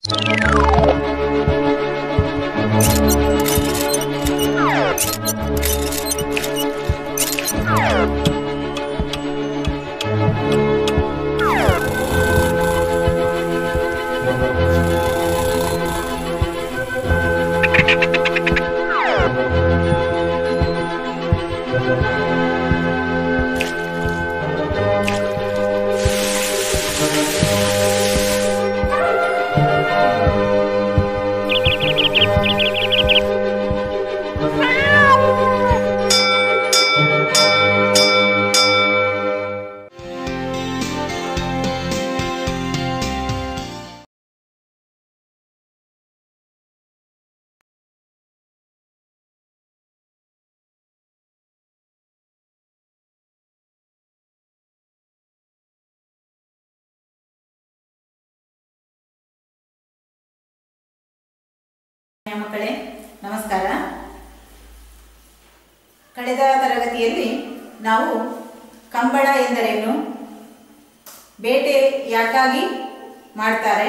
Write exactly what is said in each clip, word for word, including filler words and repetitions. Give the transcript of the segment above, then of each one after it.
ಮಕ್ಕಳೇ ನಮಸ್ಕಾರ. ಕಳೆದ ತರಗತಿಯಲ್ಲಿ ನಾವು ಕಂಬಳ ಎಂದರೇನು, ಬೇಟೆ ಯಾಕಾಗಿ ಮಾಡ್ತಾರೆ,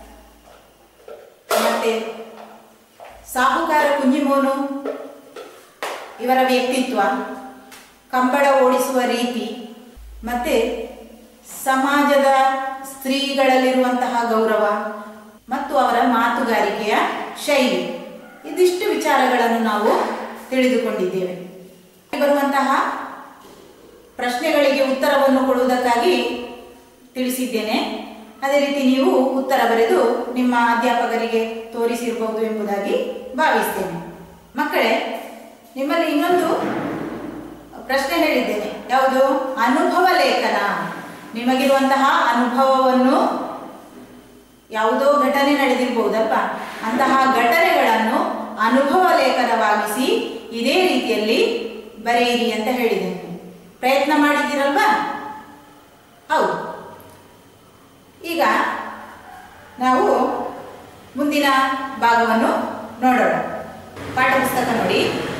ಮತ್ತೆ ಸಾಹುಕಾರ ಕುಂಜಿಮೋನು ಇವರ ವ್ಯಕ್ತಿತ್ವ, ಕಂಬಳ ಓಡಿಸುವ ರೀತಿ, ಮತ್ತೆ ಸಮಾಜದ ಸ್ತ್ರೀಗಳಲ್ಲಿರುವಂತಹ ಗೌರವ ಮತ್ತು ಅವರ ಮಾತುಗಾರಿಕೆಯ ಶೈಲಿ, ಇದಿಷ್ಟು ವಿಚಾರಗಳನ್ನು ನಾವು ತಿಳಿದುಕೊಂಡಿದ್ದೇವೆ. ಬರುವಂತಹ ಪ್ರಶ್ನೆಗಳಿಗೆ ಉತ್ತರವನ್ನು ಕೊಡುವುದಕ್ಕಾಗಿ ತಿಳಿಸಿದ್ದೇನೆ. ಅದೇ ರೀತಿ ನೀವು ಉತ್ತರ ಬರೆದು ನಿಮ್ಮ ಅಧ್ಯಾಪಕರಿಗೆ ತೋರಿಸಿರಬಹುದು ಎಂಬುದಾಗಿ ಭಾವಿಸ್ತೇನೆ. ಮಕ್ಕಳೇ, ನಿಮ್ಮಲ್ಲಿ ಇನ್ನೊಂದು ಪ್ರಶ್ನೆ ಹೇಳಿದ್ದೇನೆ. ಯಾವುದು? ಅನುಭವ ಲೇಖನ. ನಿಮಗಿರುವಂತಹ ಅನುಭವವನ್ನು, ಯಾವುದೋ ಘಟನೆ ನಡೆದಿರಬಹುದಲ್ವಾ, ಅಂತಹ ಘಟನೆಗಳನ್ನು ಅನುಭವ ಲೇಖನವಾಗಿಸಿ ಇದೇ ರೀತಿಯಲ್ಲಿ ಬರೆಯಿರಿ ಅಂತ ಹೇಳಿದ್ದೇನೆ. ಪ್ರಯತ್ನ ಮಾಡಿದ್ದೀರಲ್ವಾ? ಹೌದು. ಈಗ ನಾವು ಮುಂದಿನ ಭಾಗವನ್ನು ನೋಡೋಣ. ಪಾಠ ಪುಸ್ತಕ ನೋಡಿ.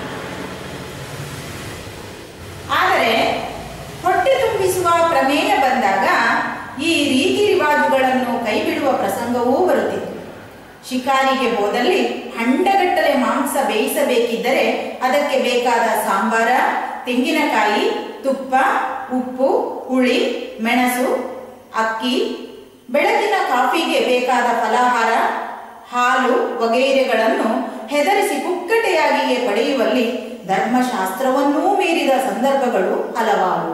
ಆದರೆ ಹೊಟ್ಟೆ ತುಂಬಿಸುವ ಪ್ರಮೇಯ ಬಂದಾಗ ಈ ರೀತಿ ರಿವಾಜುಗಳನ್ನು ಕೈಬಿಡುವ ಪ್ರಸಂಗವೂ ಬರುತ್ತಿತ್ತು. ಶಿಕಾರಿಗೆ ಹೋದಲ್ಲಿ ಹಂಡಗಟ್ಟಲೆ ಮಾಂಸ ಬೇಯಿಸಬೇಕಿದ್ದರೆ ಅದಕ್ಕೆ ಬೇಕಾದ ಸಾಂಬಾರ, ತೆಂಗಿನಕಾಯಿ, ತುಪ್ಪ, ಉಪ್ಪು, ಹುಳಿ, ಮೆಣಸು, ಅಕ್ಕಿ, ಬೆಳಗಿನ ಕಾಫಿಗೆ ಬೇಕಾದ ಫಲಾಹಾರ, ಹಾಲು ವಗೈರೆಗಳನ್ನು ಹೆದರಿಸಿ ಪುಕ್ಕಟೆಯಾಗಿಯೇ ಪಡೆಯುವಲ್ಲಿ ಧರ್ಮಶಾಸ್ತ್ರವನ್ನೂ ಮೀರಿದ ಸಂದರ್ಭಗಳು ಹಲವಾರು.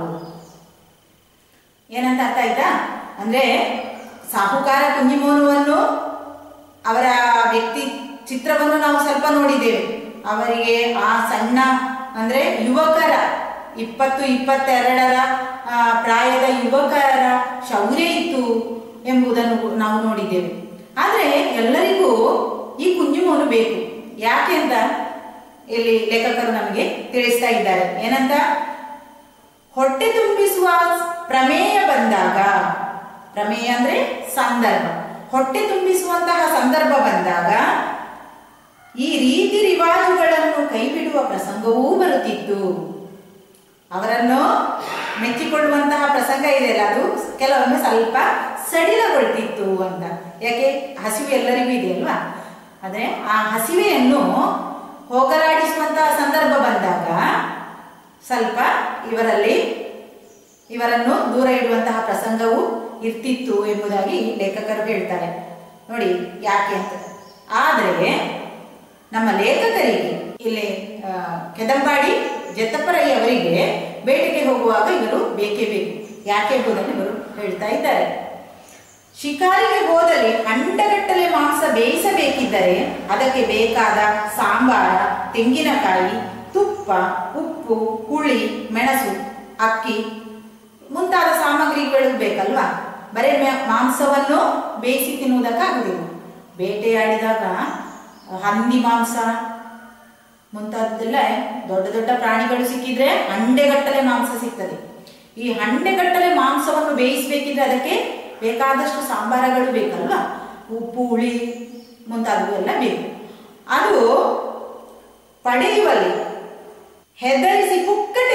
ಏನಂತ ಅರ್ಥ ಆಯ್ತಾ? ಅಂದ್ರೆ ಸಾಹುಕಾರ ಕುಂಜಿಮೋನುವನ್ನು, ಅವರ ವ್ಯಕ್ತಿ ಚಿತ್ರವನ್ನು ನಾವು ಸ್ವಲ್ಪ ನೋಡಿದ್ದೇವೆ. ಅವರಿಗೆ ಆ ಸಣ್ಣ ಅಂದ್ರೆ ಯುವಕರ, ಇಪ್ಪತ್ತು ಇಪ್ಪತ್ತೆರಡರ ಪ್ರಾಯದ ಯುವಕರ ಶೌರ್ಯ ಇತ್ತು ಎಂಬುದನ್ನು ನಾವು ನೋಡಿದ್ದೇವೆ. ಆದರೆ ಎಲ್ಲರಿಗೂ ಈ ಕುಂಜಿಮೋನು ಬೇಕು. ಯಾಕೆ ಅಂತ ಇಲ್ಲಿ ಲೇಖಕರು ನಮಗೆ ತಿಳಿಸ್ತಾ ಇದ್ದಾರೆ. ಏನಂತ? ಹೊಟ್ಟೆ ತುಂಬಿಸುವ ಪ್ರಮೇಯ ಬಂದಾಗ, ಪ್ರಮೇಯ ಅಂದ್ರೆ ಸಂದರ್ಭ, ಹೊಟ್ಟೆ ತುಂಬಿಸುವಂತಹ ಸಂದರ್ಭ ಬಂದಾಗ ಈ ರೀತಿ ರಿವಾಜುಗಳನ್ನು ಕೈಬಿಡುವ ಪ್ರಸಂಗವೂ ಬರುತ್ತಿತ್ತು. ಅವರನ್ನು ಮೆಚ್ಚಿಕೊಳ್ಳುವಂತಹ ಪ್ರಸಂಗ ಇದೆಯಲ್ಲ, ಅದು ಕೆಲವೊಮ್ಮೆ ಸ್ವಲ್ಪ ಸಡಿಲಗೊಳ್ತಿತ್ತು ಅಂತ. ಯಾಕೆ? ಹಸಿವೆ ಎಲ್ಲರಿಗೂ ಇದೆ ಅಲ್ವಾ? ಆದರೆ ಆ ಹಸಿವೆಯನ್ನು ಹೋಗಲಾಡಿಸುವಂತಹ ಸಂದರ್ಭ ಬಂದಾಗ ಸ್ವಲ್ಪ ಇವರಲ್ಲಿ ಇವರನ್ನು ದೂರ ಇಡುವಂತಹ ಪ್ರಸಂಗವು ಇರ್ತಿತ್ತು ಎಂಬುದಾಗಿ ಲೇಖಕರು ಹೇಳ್ತಾರೆ. ನೋಡಿ ಯಾಕೆ ಅಂತ. ಆದರೆ ನಮ್ಮ ಲೇಖಕರಿಗೆ ಇಲ್ಲಿ ಕೆದಂಬಾಡಿ ಜತ್ತಪ್ಪರಯ್ಯ ಅವರಿಗೆ ಬೇಟೆಗೆ ಹೋಗುವಾಗ ಇವರು ಬೇಕೇ ಬೇಕು. ಯಾಕೆ ಎಂಬುದನ್ನು ಇವರು ಹೇಳ್ತಾ ಇದ್ದಾರೆ. ಶಿಕಾರಿಗೆ ಹೋದಲ್ಲಿ ಹಂಡಗಟ್ಟಲೆ ಮಾಂಸ ಬೇಯಿಸಬೇಕಿದ್ದರೆ ಅದಕ್ಕೆ ಬೇಕಾದ ಸಾಂಬಾರ, ತೆಂಗಿನಕಾಯಿ, ತುಪ್ಪ, ಉಪ್ಪು, ಹುಳಿ, ಮೆಣಸು, ಅಕ್ಕಿ ಮುಂತಾದ ಸಾಮಗ್ರಿಗಳು ಬೇಕಲ್ವಾ? ಬರೀ ಮಾಂಸವನ್ನು ಬೇಯಿಸಿ ತಿನ್ನುವುದಕ್ಕಾಗುವುದಿಲ್ಲ. ಬೇಟೆಯಾಡಿದಾಗ ಹಂದಿ ಮಾಂಸ ಮುಂತಾದೆಲ್ಲ ದೊಡ್ಡ ದೊಡ್ಡ ಪ್ರಾಣಿಗಳು ಸಿಕ್ಕಿದ್ರೆ ಹಂಡೆಗಟ್ಟಲೆ ಮಾಂಸ ಸಿಗ್ತದೆ. ಈ ಹಂಡೆಗಟ್ಟಲೆ ಮಾಂಸವನ್ನು ಬೇಯಿಸಬೇಕಿದ್ರೆ ಅದಕ್ಕೆ ಬೇಕಾದಷ್ಟು ಸಾಂಬಾರಗಳು ಬೇಕಲ್ವಾ? ಉಪ್ಪು, ಹುಳಿ ಮುಂತಾದವು ಎಲ್ಲ ಬೇಕು. ಅದು ಪಡೆಯುವಲ್ಲಿ, ಹೆದರಿಸಿ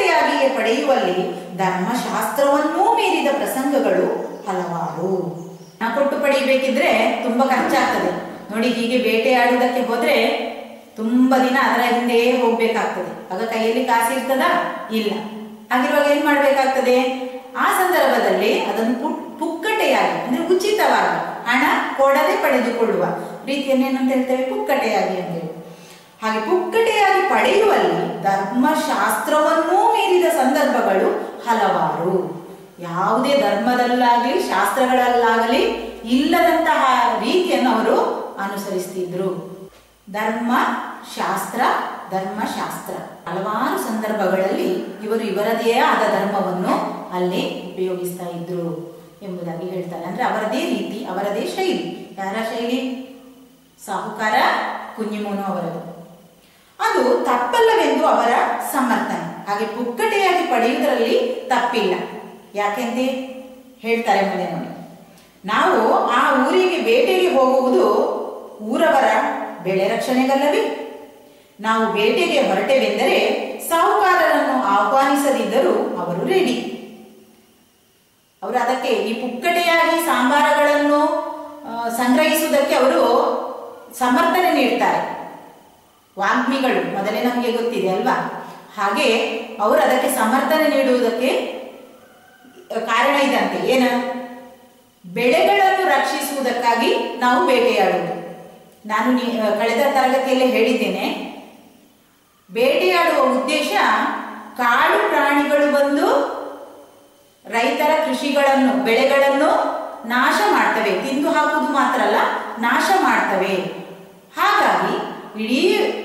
ಪುಕ್ಕಟೆಯಾಗಿಯೇ ಪಡೆಯುವಲ್ಲಿ ಧರ್ಮಶಾಸ್ತ್ರವನ್ನೂ ಮೀರಿದ ಪ್ರಸಂಗಗಳು ಹಲವಾರು. ಹಣ ಕೊಟ್ಟು ಪಡೆಯಬೇಕಿದ್ರೆ ತುಂಬ ಖರ್ಚಾಗ್ತದೆ ನೋಡಿ. ಹೀಗೆ ಬೇಟೆಯಾಡುವುದಕ್ಕೆ ಹೋದ್ರೆ ತುಂಬ ದಿನ ಅದರ ಹಿಂದೆಯೇ ಹೋಗ್ಬೇಕಾಗ್ತದೆ. ಆಗ ಕೈಯಲ್ಲಿ ಕಾಸು ಇರ್ತದಾ? ಇಲ್ಲ. ಹಾಗಿರುವಾಗ ಏನ್ ಮಾಡ್ಬೇಕಾಗ್ತದೆ? ಆ ಸಂದರ್ಭದಲ್ಲಿ ಅದನ್ನು ಪುಕ್ಕಟೆಯಾಗಿ ಅಂದ್ರೆ ಉಚಿತವಾಗಿ ಹಣ ಕೊಡದೆ ಪಡೆದುಕೊಳ್ಳುವ ರೀತಿಯನ್ನು ಏನಂತ ಹೇಳ್ತೇವೆ? ಪುಕ್ಕಟೆಯಾಗಿ ಅಂತೇಳಿ. ಹಾಗೆ ಪುಕ್ಕಟೆಯಾಗಿ ಪಡೆಯುವಲ್ಲಿ ಧರ್ಮಶಾಸ್ತ್ರವನ್ನೂ ಮೀರಿದ ಸಂದರ್ಭಗಳು ಹಲವಾರು. ಯಾವುದೇ ಧರ್ಮದಲ್ಲಾಗಲಿ ಶಾಸ್ತ್ರಗಳಲ್ಲಾಗಲಿ ಇಲ್ಲದಂತಹ ರೀತಿಯನ್ನು ಅವರು ಅನುಸರಿಸ್ತಿದ್ರು. ಧರ್ಮ ಶಾಸ್ತ್ರ ಧರ್ಮಶಾಸ್ತ್ರ ಹಲವಾರು ಸಂದರ್ಭಗಳಲ್ಲಿ ಇವರು ಇವರದೇ ಆದ ಧರ್ಮವನ್ನು ಅಲ್ಲಿ ಉಪಯೋಗಿಸ್ತಾ ಇದ್ರು ಎಂಬುದಾಗಿ ಹೇಳ್ತಾರೆ. ಅಂದ್ರೆ ಅವರದೇ ರೀತಿ, ಅವರದೇ ಶೈಲಿ. ಯಾರ ಶೈಲಿ? ಸಾಹುಕಾರ ಕುಂಜಿಮೋನು ಅವರದು. ಅದು ತಪ್ಪಲ್ಲವೆಂದು ಅವರ ಸಮರ್ಥನೆ. ಹಾಗೆ ಪುಕ್ಕಟೆಯಾಗಿ ಪಡೆಯುವುದರಲ್ಲಿ ತಪ್ಪಿಲ್ಲ. ಯಾಕೆಂತ ಹೇಳ್ತಾರೆ ಮುಂದೆ ನೋಡಿ. ನಾವು ಆ ಊರಿಗೆ ಬೇಟೆಗೆ ಹೋಗುವುದು ಊರವರ ಬೆಳೆ ರಕ್ಷಣೆಗಲ್ಲವೇ? ನಾವು ಬೇಟೆಗೆ ಹೊರಟೆವೆಂದರೆ ಸಾಹುಕಾರರನ್ನು ಆಹ್ವಾನಿಸದಿದ್ದರೂ ಅವರು ರೆಡಿ. ಅವರು ಅದಕ್ಕೆ ಈ ಪುಕ್ಕಟೆಯಾಗಿ ಸಾಂಬಾರಗಳನ್ನು ಸಂಗ್ರಹಿಸುವುದಕ್ಕೆ ಅವರು ಸಮರ್ಥನೆ ನೀಡ್ತಾರೆ. ವಾಗ್ಮಿಗಳು ಮೊದಲೇ ನಮಗೆ ಗೊತ್ತಿದೆ ಅಲ್ವಾ? ಹಾಗೆ ಅವರು ಅದಕ್ಕೆ ಸಮರ್ಥನೆ ನೀಡುವುದಕ್ಕೆ ಕಾರಣ ಇದಂತೆ. ಏನು? ಬೆಳೆಗಳನ್ನು ರಕ್ಷಿಸುವುದಕ್ಕಾಗಿ ನಾವು ಬೇಟೆಯಾಡುವುದು. ನಾನು ಕಳೆದ ತರಗತಿಯಲ್ಲಿ ಹೇಳಿದ್ದೇನೆ, ಬೇಟೆಯಾಡುವ ಉದ್ದೇಶ ಕಾಡು ಪ್ರಾಣಿಗಳು ಬಂದು ರೈತರ ಕೃಷಿಗಳನ್ನು ಬೆಳೆಗಳನ್ನು ನಾಶ ಮಾಡ್ತವೆ. ತಿಂದು ಹಾಕುವುದು ಮಾತ್ರ ಅಲ್ಲ, ನಾಶ ಮಾಡ್ತವೆ. ಹಾಗಾಗಿ ಇಡೀ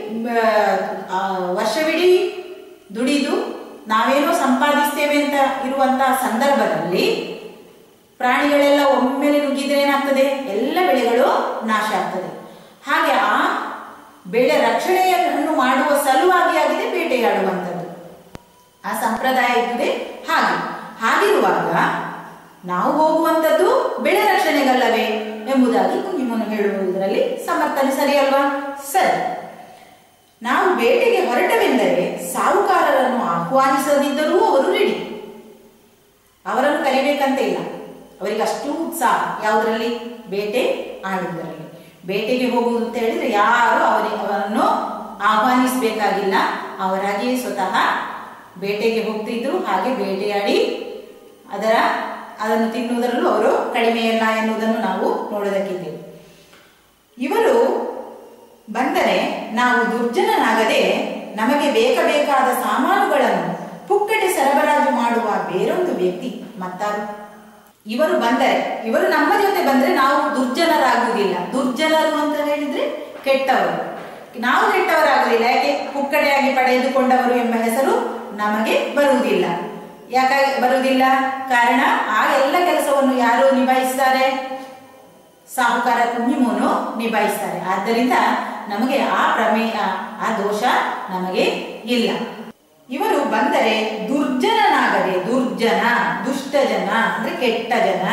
ವರ್ಷವಿಡೀ ದುಡಿದು ನಾವೇನೋ ಸಂಪಾದಿಸ್ತೇವೆ ಅಂತ ಇರುವಂತಹ ಸಂದರ್ಭದಲ್ಲಿ ಪ್ರಾಣಿಗಳೆಲ್ಲ ಒಮ್ಮೆಲೆ ನುಗ್ಗಿದ್ರೆ ಏನಾಗ್ತದೆ? ಎಲ್ಲ ಬೆಳೆಗಳು ನಾಶ ಆಗ್ತದೆ. ಹಾಗೆ ಆ ಬೆಳೆ ರಕ್ಷಣೆಯನ್ನು ಮಾಡುವ ಸಲುವಾಗಿ ಆಗಿದೆ ಬೇಟೆಯಾಡುವಂಥದ್ದು. ಆ ಸಂಪ್ರದಾಯ ಇದ್ದುದೇ ಹಾಗೆ. ಹಾಗಿರುವಾಗ ನಾವು ಹೋಗುವಂಥದ್ದು ಬೆಳೆ ರಕ್ಷಣೆಗಲ್ಲವೇ ಎಂಬುದಾಗಿ ಕುಂಜಿಮೋನು ಹೇಳುವುದರಲ್ಲಿ ಸಮರ್ಥನೆ ಸರಿಯಲ್ವಾ? ಸರಿ. ನಾವು ಬೇಟೆಗೆ ಹೊರಟವೆಂದರೆ ಸಾಹುಕಾರರನ್ನು ಆಹ್ವಾನಿಸದಿದ್ದರೂ ಅವರು ರೆಡಿ. ಅವರನ್ನು ಕರಿಬೇಕಂತ ಇಲ್ಲ. ಅವರಿಗೆ ಅಷ್ಟು ಉತ್ಸಾಹ ಯಾವುದರಲ್ಲಿ? ಬೇಟೆ ಆಡುವುದರಲ್ಲಿ. ಬೇಟೆಗೆ ಹೋಗುವುದು ಅಂತ ಹೇಳಿದ್ರೆ ಯಾರು ಅವರಿಗೆ ಅವರನ್ನು ಆಹ್ವಾನಿಸಬೇಕಾಗಿಲ್ಲ. ಅವರಾಗಿಯೇ ಸ್ವತಃ ಬೇಟೆಗೆ ಹೋಗ್ತಿದ್ರು. ಹಾಗೆ ಬೇಟೆಯಾಡಿ ಅದರ ಅದನ್ನು ತಿನ್ನುವುದರಲ್ಲೂ ಅವರು ಕಡಿಮೆಯಲ್ಲ ಎನ್ನುವುದನ್ನು ನಾವು ನೋಡೋದಕ್ಕಿದ್ದೇವೆ. ಇವರು ಬಂದರೆ ನಾವು ದುರ್ಜನನಾಗದೆ ನಮಗೆ ಬೇಕಾದ ಸಾಮಾನುಗಳನ್ನು ಪುಕ್ಕಟೆ ಸರಬರಾಜು ಮಾಡುವ ಬೇರೊಂದು ವ್ಯಕ್ತಿ ಮತ್ತಾರು? ಇವರು ಬಂದರೆ, ಇವರು ನಮ್ಮ ಜೊತೆ ಬಂದ್ರೆ ನಾವು ದುರ್ಜನರಾಗುವುದಿಲ್ಲ. ದುರ್ಜನರು ಅಂತ ಹೇಳಿದ್ರೆ ಕೆಟ್ಟವರು. ನಾವು ಕೆಟ್ಟವರಾಗುವುದಿಲ್ಲ. ಯಾಕೆ? ಪುಕ್ಕಟೆಯಾಗಿ ಪಡೆದುಕೊಂಡವರು ಎಂಬ ಹೆಸರು ನಮಗೆ ಬರುವುದಿಲ್ಲ. ಯಾಕಾಗಿ ಬರುವುದಿಲ್ಲ? ಕಾರಣ ಆ ಎಲ್ಲ ಕೆಲಸವನ್ನು ಯಾರು ನಿಭಾಯಿಸ್ತಾರೆ? ಸಾಹುಕಾರ ಕುಂಜಿಮೋನು ನಿಭಾಯಿಸ್ತಾರೆ. ಆದ್ದರಿಂದ ನಮಗೆ ಆ ಪ್ರಮೇಯ, ಆ ದೋಷ ನಮಗೆ ಇಲ್ಲ. ಇವರು ಬಂದರೆ ದುರ್ಜನನಾಗದೆ, ದುರ್ಜನ ದುಷ್ಟ ಜನ ಅಂದ್ರೆ ಕೆಟ್ಟ ಜನ.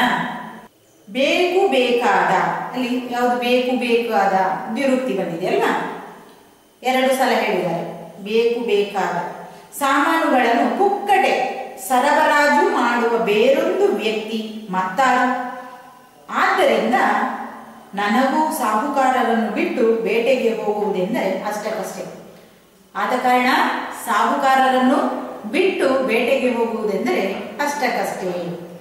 ಬೇಕು ಬೇಕಾದ, ಅಲ್ಲಿ ಯಾವುದು ಬೇಕು ಬೇಕಾದ ವಿರುಕ್ತಿ ಬಂದಿದೆ ಅಲ್ವಾ? ಎರಡು ಸಲ ಹೇಳಿದ್ದಾರೆ. ಬೇಕು ಬೇಕಾದ ಸಾಮಾನುಗಳನ್ನು ಪುಕ್ಕಟೆ ಸರಬರಾಜು ಮಾಡುವ ಬೇರೊಂದು ವ್ಯಕ್ತಿ ಮತ್ತಾರು? ಆದ್ದರಿಂದ ನನಗೂ ಸಾಹುಕಾರರನ್ನು ಬಿಟ್ಟು ಬೇಟೆಗೆ ಹೋಗುವುದೆಂದರೆ ಅಷ್ಟಕ್ಕಷ್ಟೇ. ಆದ ಕಾರಣ ಸಾಹುಕಾರರನ್ನು ಬಿಟ್ಟು ಬೇಟೆಗೆ ಹೋಗುವುದೆಂದರೆ ಅಷ್ಟಕ್ಕಷ್ಟೇ.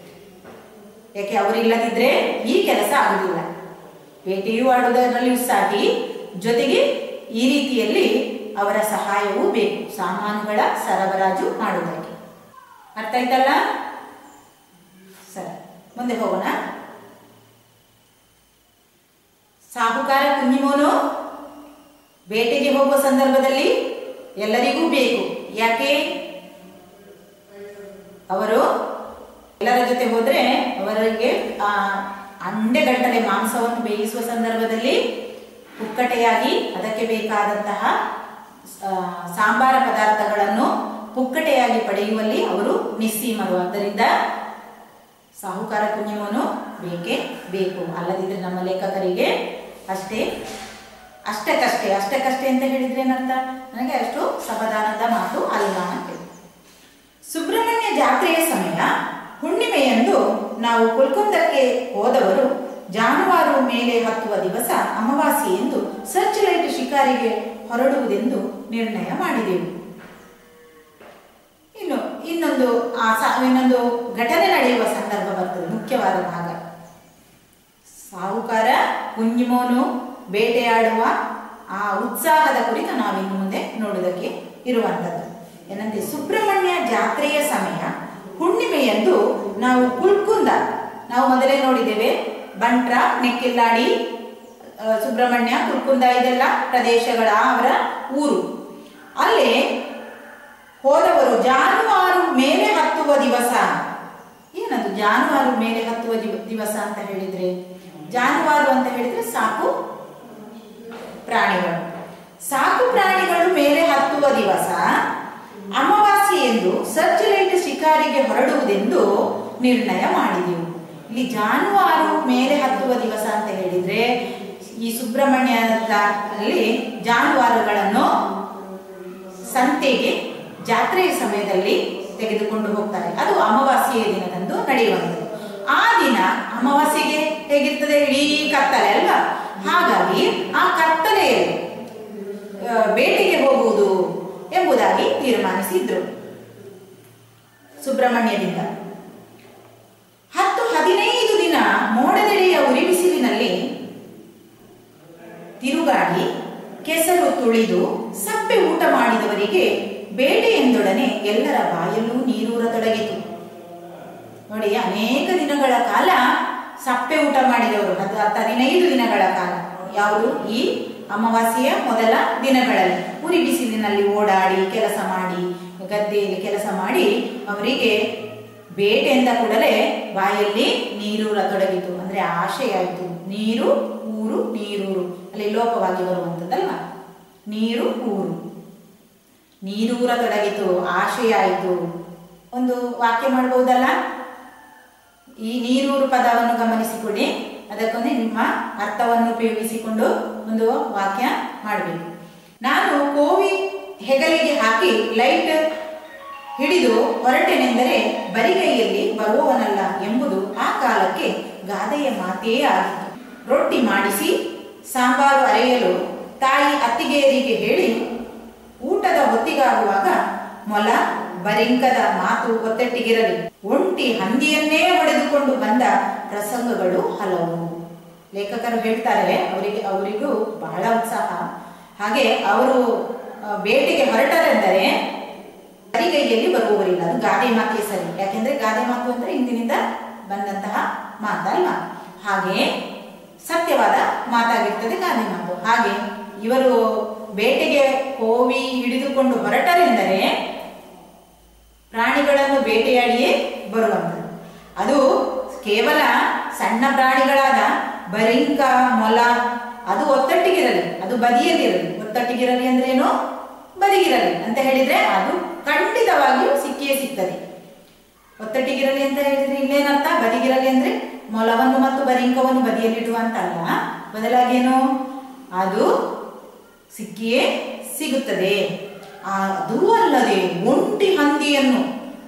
ಯಾಕೆ? ಅವರಿಲ್ಲದಿದ್ರೆ ಈ ಕೆಲಸ ಆಗುವುದಿಲ್ಲ. ಬೇಟೆಯೂ ಆಡುವುದರಲ್ಲಿಯೂ ಸಾಗಿ ಜೊತೆಗೆ ಈ ರೀತಿಯಲ್ಲಿ ಅವರ ಸಹಾಯವೂ ಬೇಕು, ಸಾಮಾನುಗಳ ಸರಬರಾಜು ಮಾಡುವುದಕ್ಕೆ. ಅರ್ಥ ಆಯ್ತಲ್ಲ? ಸರಿ, ಮುಂದೆ ಹೋಗೋಣ. ಸಾಹುಕಾರ ಕುಂಜಿಮೋನು ಬೇಟೆಗೆ ಹೋಗುವ ಸಂದರ್ಭದಲ್ಲಿ ಎಲ್ಲರಿಗೂ ಬೇಕು. ಯಾಕೆ? ಅವರು ಎಲ್ಲರ ಜೊತೆ ಹೋದ್ರೆ ಅವರಿಗೆ ಆ ಅಂಡೆಗಟ್ಟಲೆ ಮಾಂಸವನ್ನು ಬೇಯಿಸುವ ಸಂದರ್ಭದಲ್ಲಿ ಪುಕ್ಕಟೆಯಾಗಿ ಅದಕ್ಕೆ ಬೇಕಾದಂತಹ ಸಾಂಬಾರ ಪದಾರ್ಥಗಳನ್ನು ಪುಕ್ಕಟೆಯಾಗಿ ಪಡೆಯುವಲ್ಲಿ ಅವರು ನಿಸ್ಸೀಮರು. ಆದ್ದರಿಂದ ಸಾಹುಕಾರ ಕುಂಜಿಮೋನು ಬೇಕೇ ಬೇಕು. ಅಲ್ಲದಿದ್ರೆ ನಮ್ಮ ಲೇಖಕರಿಗೆ ಅಷ್ಟೇ ಅಷ್ಟಕ್ಕಷ್ಟೇ ಅಷ್ಟಕ್ಕಷ್ಟೇ ಅಂತ ಹೇಳಿದ್ರೆ ಏನರ್ಥ? ನನಗೆ ಅಷ್ಟು ಸಮಾಧಾನದ ಮಾತು ಅಲ್ಲ ಅಂತ. ಸುಬ್ರಹ್ಮಣ್ಯ ಜಾತ್ರೆಯ ಸಮಯ ಹುಣ್ಣಿಮೆಯಂದು ನಾವು ಕುಲ್ಕುಂದಕ್ಕೆ ಹೋದವರು ಜಾನುವಾರು ಮೇಲೆ ಹತ್ತುವ ದಿವಸ ಅಮಾವಾಸ್ಯೆ ಎಂದು ಸರ್ಚ್ ಲೈಟ್ ಶಿಕಾರಿಗೆ ಹೊರಡುವುದೆಂದು ನಿರ್ಣಯ ಮಾಡಿದೆವು. ಇನ್ನು ಇನ್ನೊಂದು ಆ ಇನ್ನೊಂದು ಘಟನೆ ನಡೆಯುವ ಸಂದರ್ಭ ಬರ್ತದೆ, ಮುಖ್ಯವಾದ ಭಾಗ. ಸಾಹುಕಾರ ಕುಂಜಿಮೋನು ಬೇಟೆಯಾಡುವ ಆ ಉತ್ಸಾಹದ ಕುರಿತು ನಾವಿನ್ನು ಮುಂದೆ ನೋಡುವುದಕ್ಕೆ ಇರುವಂಥದ್ದು. ಏನಂತೆ, ಸುಬ್ರಹ್ಮಣ್ಯ ಜಾತ್ರೆಯ ಸಮಯ ಹುಣ್ಣಿಮೆಯಂದು ನಾವು ಕುಲ್ಕುಂದ, ನಾವು ಮೊದಲೇ ನೋಡಿದ್ದೇವೆ, ಬಂಟ್ರ, ನೆಕ್ಕಿಲ್ಲಾಡಿ, ಸುಬ್ರಹ್ಮಣ್ಯ, ಕುಲ್ಕುಂದ ಇದೆಲ್ಲ ಪ್ರದೇಶಗಳ ಅವರ ಊರು. ಅಲ್ಲಿ ಹೋದವರು ಜಾನುವಾರು ಮೇಲೆ ಹತ್ತುವ ದಿವಸ. ಏನದು ಜಾನುವಾರು ಮೇಲೆ ಹತ್ತುವ ದಿವಸ ಅಂತ ಹೇಳಿದ್ರೆ? ಜಾನುವಾರು ಅಂತ ಹೇಳಿದ್ರೆ ಸಾಕು ಪ್ರಾಣಿಗಳು. ಸಾಕು ಪ್ರಾಣಿಗಳು ಮೇಲೆ ಹತ್ತುವ ದಿವಸ ಅಮಾವಾಸ್ಯೆ ಎಂದು ಸರ್ಚ್ ಲೈಟ್ ಶಿಕಾರಿಗೆ ಹೊರಡುವುದೆಂದು ನಿರ್ಣಯ ಮಾಡಿದೆವು. ಇಲ್ಲಿ ಜಾನುವಾರು ಮೇಲೆ ಹತ್ತುವ ದಿವಸ ಅಂತ ಹೇಳಿದ್ರೆ ಈ ಸುಬ್ರಹ್ಮಣ್ಯದಲ್ಲಿ ಜಾನುವಾರುಗಳನ್ನು ಸಂತೆಗೆ ಜಾತ್ರೆಯ ಸಮಯದಲ್ಲಿ ತೆಗೆದುಕೊಂಡು ಹೋಗ್ತಾರೆ. ಅದು ಅಮಾವಾಸ್ಯೆಯ ದಿನದಂದು ನಡೆಯುವಂಥದ್ದು. ಆ ದಿನ ಅಮಾವಾಸ್ಯೆಗೆ ಹೇಗಿರ್ತದೆ, ಇಡೀ ಕತ್ತಲೆ ಅಲ್ವಾ? ಹಾಗಾಗಿ ಆ ಕತ್ತಲೆಯಲ್ಲಿ ಬೇಟೆಗೆ ಹೋಗುವುದು ಎಂಬುದಾಗಿ ತೀರ್ಮಾನಿಸಿದ್ರು. ಸುಬ್ರಹ್ಮಣ್ಯದಿಂದ ಹತ್ತು ಹದಿನೈದು ದಿನ ಮೋಡದೆಡೆಯ ಉರಿ ಬಿಸಿಲಿನಲ್ಲಿ ತಿರುಗಾಡಿ ಕೆಸರು ತುಳಿದು ಸಪ್ಪೆ ಊಟ ಮಾಡಿದವರಿಗೆ ಬೇಟೆ ಎಂದೊಡನೆ ಎಲ್ಲರ ಬಾಯಲ್ಲೂ ನೀರೂರತೊಡಗಿತು. ನೋಡಿ, ಅನೇಕ ದಿನಗಳ ಕಾಲ ಸಪ್ಪೆ ಊಟ ಮಾಡಿದವರು, ಅದು ಹತ್ತು ಹದಿನೈದು ದಿನಗಳ ಕಾಲ. ಯಾವುದು? ಈ ಅಮಾವಾಸ್ಯೆಯ ಮೊದಲ ದಿನಗಳಲ್ಲಿ ಉರಿ ಬಿಸಿಲಿನಲ್ಲಿ ಓಡಾಡಿ ಕೆಲಸ ಮಾಡಿ, ಗದ್ದೆಯಲ್ಲಿ ಕೆಲಸ ಮಾಡಿ ಅವರಿಗೆ ಬೇಟೆ ಎಂದ ಕೂಡಲೇ ಬಾಯಲ್ಲಿ ನೀರೂರತೊಡಗಿತು. ಅಂದ್ರೆ ಆಶೆ ಆಯಿತು. ನೀರು ಊರು, ನೀರೂರು ಅಲ್ಲಿ ಲೋಪವಾಗಿ ಬರುವಂಥದ್ದಲ್ವ? ನೀರು ಊರು, ನೀರೂರ ತೊಡಗಿತು, ಆಶೆಯಾಯಿತು. ಒಂದು ವಾಕ್ಯ ಮಾಡಬಹುದಲ್ಲ? ಈ ನೀರೂರು ಪದವನ್ನು ಗಮನಿಸಿಕೊಳ್ಳಿ, ಅದಕ್ಕೊಂದು ನಿಮ್ಮ ಅರ್ಥವನ್ನು ಉಪಯೋಗಿಸಿಕೊಂಡು ಒಂದು ವಾಕ್ಯ ಮಾಡಬೇಕು. ನಾನು ಕೋವಿ ಹೆಗಲಿಗೆ ಹಾಕಿ ಲೈಟ್ ಹಿಡಿದು ಹೊರಟೆನೆಂದರೆ ಬರಿಗೈಯಲ್ಲಿ ಬರುವವನಲ್ಲ ಎಂಬುದು ಆ ಕಾಲಕ್ಕೆ ಗಾದೆಯ ಮಾತೇ ಆಗಿತ್ತು. ರೊಟ್ಟಿ ಮಾಡಿಸಿ ಸಾಂಬಾರು ಅರೆಯಲು ತಾಯಿ ಅತ್ತಿಗೆಯರಿಗೆ ಹೇಳಿ ಊಟದ ಹೊತ್ತಿಗಾಗುವಾಗ ಮೊಲ ಬರಿಂಕದ ಮಾತು ಒತ್ತಟ್ಟಿಗಿರಲಿ. ಒಂಟಿ ಹಂದಿಯನ್ನೇ ಹೊಡೆದುಕೊಂಡು ಬಂದ ಪ್ರಸಂಗಗಳು ಹಲವು. ಲೇಖಕರು ಹೇಳ್ತಾರೆ, ಅವರಿಗೆ ಅವರಿಗೂ ಬಹಳ ಉತ್ಸಾಹ. ಹಾಗೆ ಅವರು ಬೇಟೆಗೆ ಹೊರಟರೆಂದರೆ ಬರಿಗೈಯಲ್ಲಿ ಬರುವವರಿಲ್ಲ. ಅದು ಗಾದೆ ಮಾತೇ ಸರಿ. ಯಾಕೆಂದ್ರೆ ಗಾದೆ ಮಾತು ಅಂದ್ರೆ ಇಂದಿನಿಂದ ಬಂದಂತಹ ಮಾತಲ್ಲ, ಹಾಗೆ ಸತ್ಯವಾದ ಮಾತಾಗಿರ್ತದೆ ಗಾದೆ ಮಾತು. ಹಾಗೆ ಇವರು ಬೇಟೆಗೆ ಕೋವಿ ಹಿಡಿದುಕೊಂಡು ಹೊರಟರೆಂದರೆ ಪ್ರಾಣಿಗಳನ್ನು ಬೇಟೆಯಾಡಿಯೇ ಬರುವಂಥದ್ದು. ಅದು ಕೇವಲ ಸಣ್ಣ ಪ್ರಾಣಿಗಳಾದ ಬರಿಂಕ, ಮೊಲ ಅದು ಒತ್ತಟ್ಟಿಗಿರಲಿ, ಅದು ಬದಿಯಲ್ಲಿರಲಿ. ಒತ್ತಟ್ಟಿಗಿರಲಿ ಅಂದ್ರೆ ಏನು? ಬದಿಗಿರಲಿ ಅಂತ ಹೇಳಿದ್ರೆ ಅದು ಖಂಡಿತವಾಗಿಯೂ ಸಿಕ್ಕಿಯೇ ಸಿಗ್ತದೆ. ಒತ್ತಟ್ಟಿಗಿರಲಿ ಅಂತ ಹೇಳಿದ್ರೆ ಇಲ್ಲೇನರ್ಥ? ಬದಿಗಿರಲಿ ಅಂದ್ರೆ ಮೊಲವನ್ನು ಮತ್ತು ಬರಿಂಕವನ್ನು ಬದಿಯಲ್ಲಿಡುವ ಅಂತಲ್ಲ, ಬದಲಾಗೇನು? ಅದು ಸಿಕ್ಕಿಯೇ ಸಿಗುತ್ತದೆ. ಅದೂ ಅಲ್ಲದೆ ಒಂಟಿ ಹಂದಿಯನ್ನು,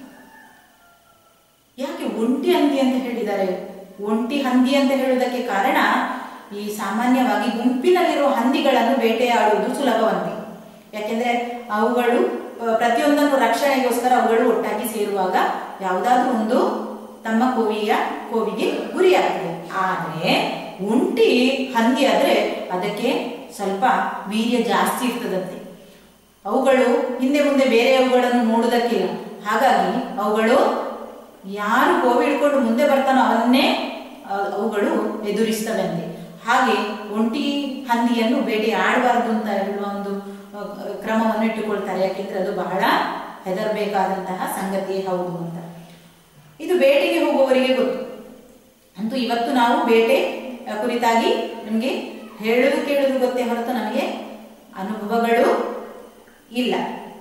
ಯಾಕೆ ಒಂಟಿ ಹಂದಿ ಅಂತ ಹೇಳಿದ್ದಾರೆ? ಒಂಟಿ ಹಂದಿ ಅಂತ ಹೇಳುವುದಕ್ಕೆ ಕಾರಣ, ಈ ಸಾಮಾನ್ಯವಾಗಿ ಗುಂಪಿನಲ್ಲಿರುವ ಹಂದಿಗಳನ್ನು ಬೇಟೆಯಾಡುವುದು ಸುಲಭವಂತೆ. ಯಾಕೆಂದ್ರೆ ಅವುಗಳು ಪ್ರತಿಯೊಂದನ್ನು ರಕ್ಷಣೆಗೋಸ್ಕರ ಅವುಗಳು ಒಟ್ಟಾಗಿ ಸೇರುವಾಗ ಯಾವುದಾದ್ರೂ ಒಂದು ತಮ್ಮ ಕೋವಿಯ ಕೋವಿಗೆ ಗುರಿಯಾಗ್ತದೆ. ಆದರೆ ಒಂಟಿ ಹಂದಿ ಆದ್ರೆ ಅದಕ್ಕೆ ಸ್ವಲ್ಪ ವೀರ್ಯ ಜಾಸ್ತಿ ಇರ್ತದಂತೆ. ಅವುಗಳು ಹಿಂದೆ ಮುಂದೆ ಬೇರೆ ಅವುಗಳನ್ನು ನೋಡುವುದಕ್ಕಿಲ್ಲ. ಹಾಗಾಗಿ ಅವುಗಳು ಯಾರು ಕೋವಿ ಹಿಡ್ಕೊಂಡು ಮುಂದೆ ಬರ್ತಾನೋ ಅವನ್ನೇ ಅವುಗಳು ಎದುರಿಸ್ತವಂತೆ. ಹಾಗೆ ಒಂಟಿ ಹಂದಿಯನ್ನು ಬೇಟೆ ಆಡಬಾರ್ದು ಅಂತ ಹೇಳುವ ಒಂದು ಕ್ರಮವನ್ನು ಇಟ್ಟುಕೊಳ್ತಾರೆ. ಯಾಕೆಂದ್ರೆ ಅದು ಬಹಳ ಹೆದರಬೇಕಾದಂತಹ ಸಂಗತಿಯೇ ಹೌದು ಅಂತ. ಇದು ಬೇಟೆಗೆ ಹೋಗುವವರಿಗೆ ಗೊತ್ತು. ಅಂತೂ ಇವತ್ತು ನಾವು ಬೇಟೆ ಕುರಿತಾಗಿ ನಮಗೆ ಹೇಳುವುದು ಕೇಳುವುದು ಗೊತ್ತೇ ಹೊರತು ನಮಗೆ ಅನುಭವಗಳು ಇಲ್ಲ.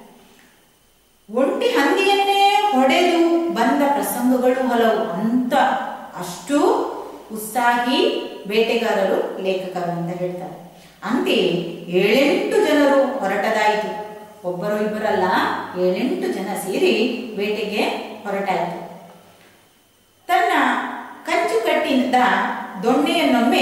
ಒಂಟಿ ಹಂದಿಯನ್ನೇ ಹೊಡೆದು ಬಂದ ಪ್ರಸಂಗಗಳು ಹಲವು ಅಂತ ಅಷ್ಟು ಉತ್ಸಾಹಿ ಬೇಟೆಗಾರರು ಲೇಖಕರು ಅಂತ ಹೇಳ್ತಾರೆ. ಅಂತೆಯೇ ಏಳೆಂಟು ಜನರು ಹೊರಟದಾಯಿತು. ಒಬ್ಬರು ಇಬ್ಬರಲ್ಲ, ಏಳೆಂಟು ಜನ ಸೇರಿ ಬೇಟೆಗೆ ಹೊರಟಾಯಿತು. ತನ್ನ ಕಂಚು ಕಟ್ಟಿನಿಂದ ದೊಣ್ಣೆಯನ್ನೊಮ್ಮೆ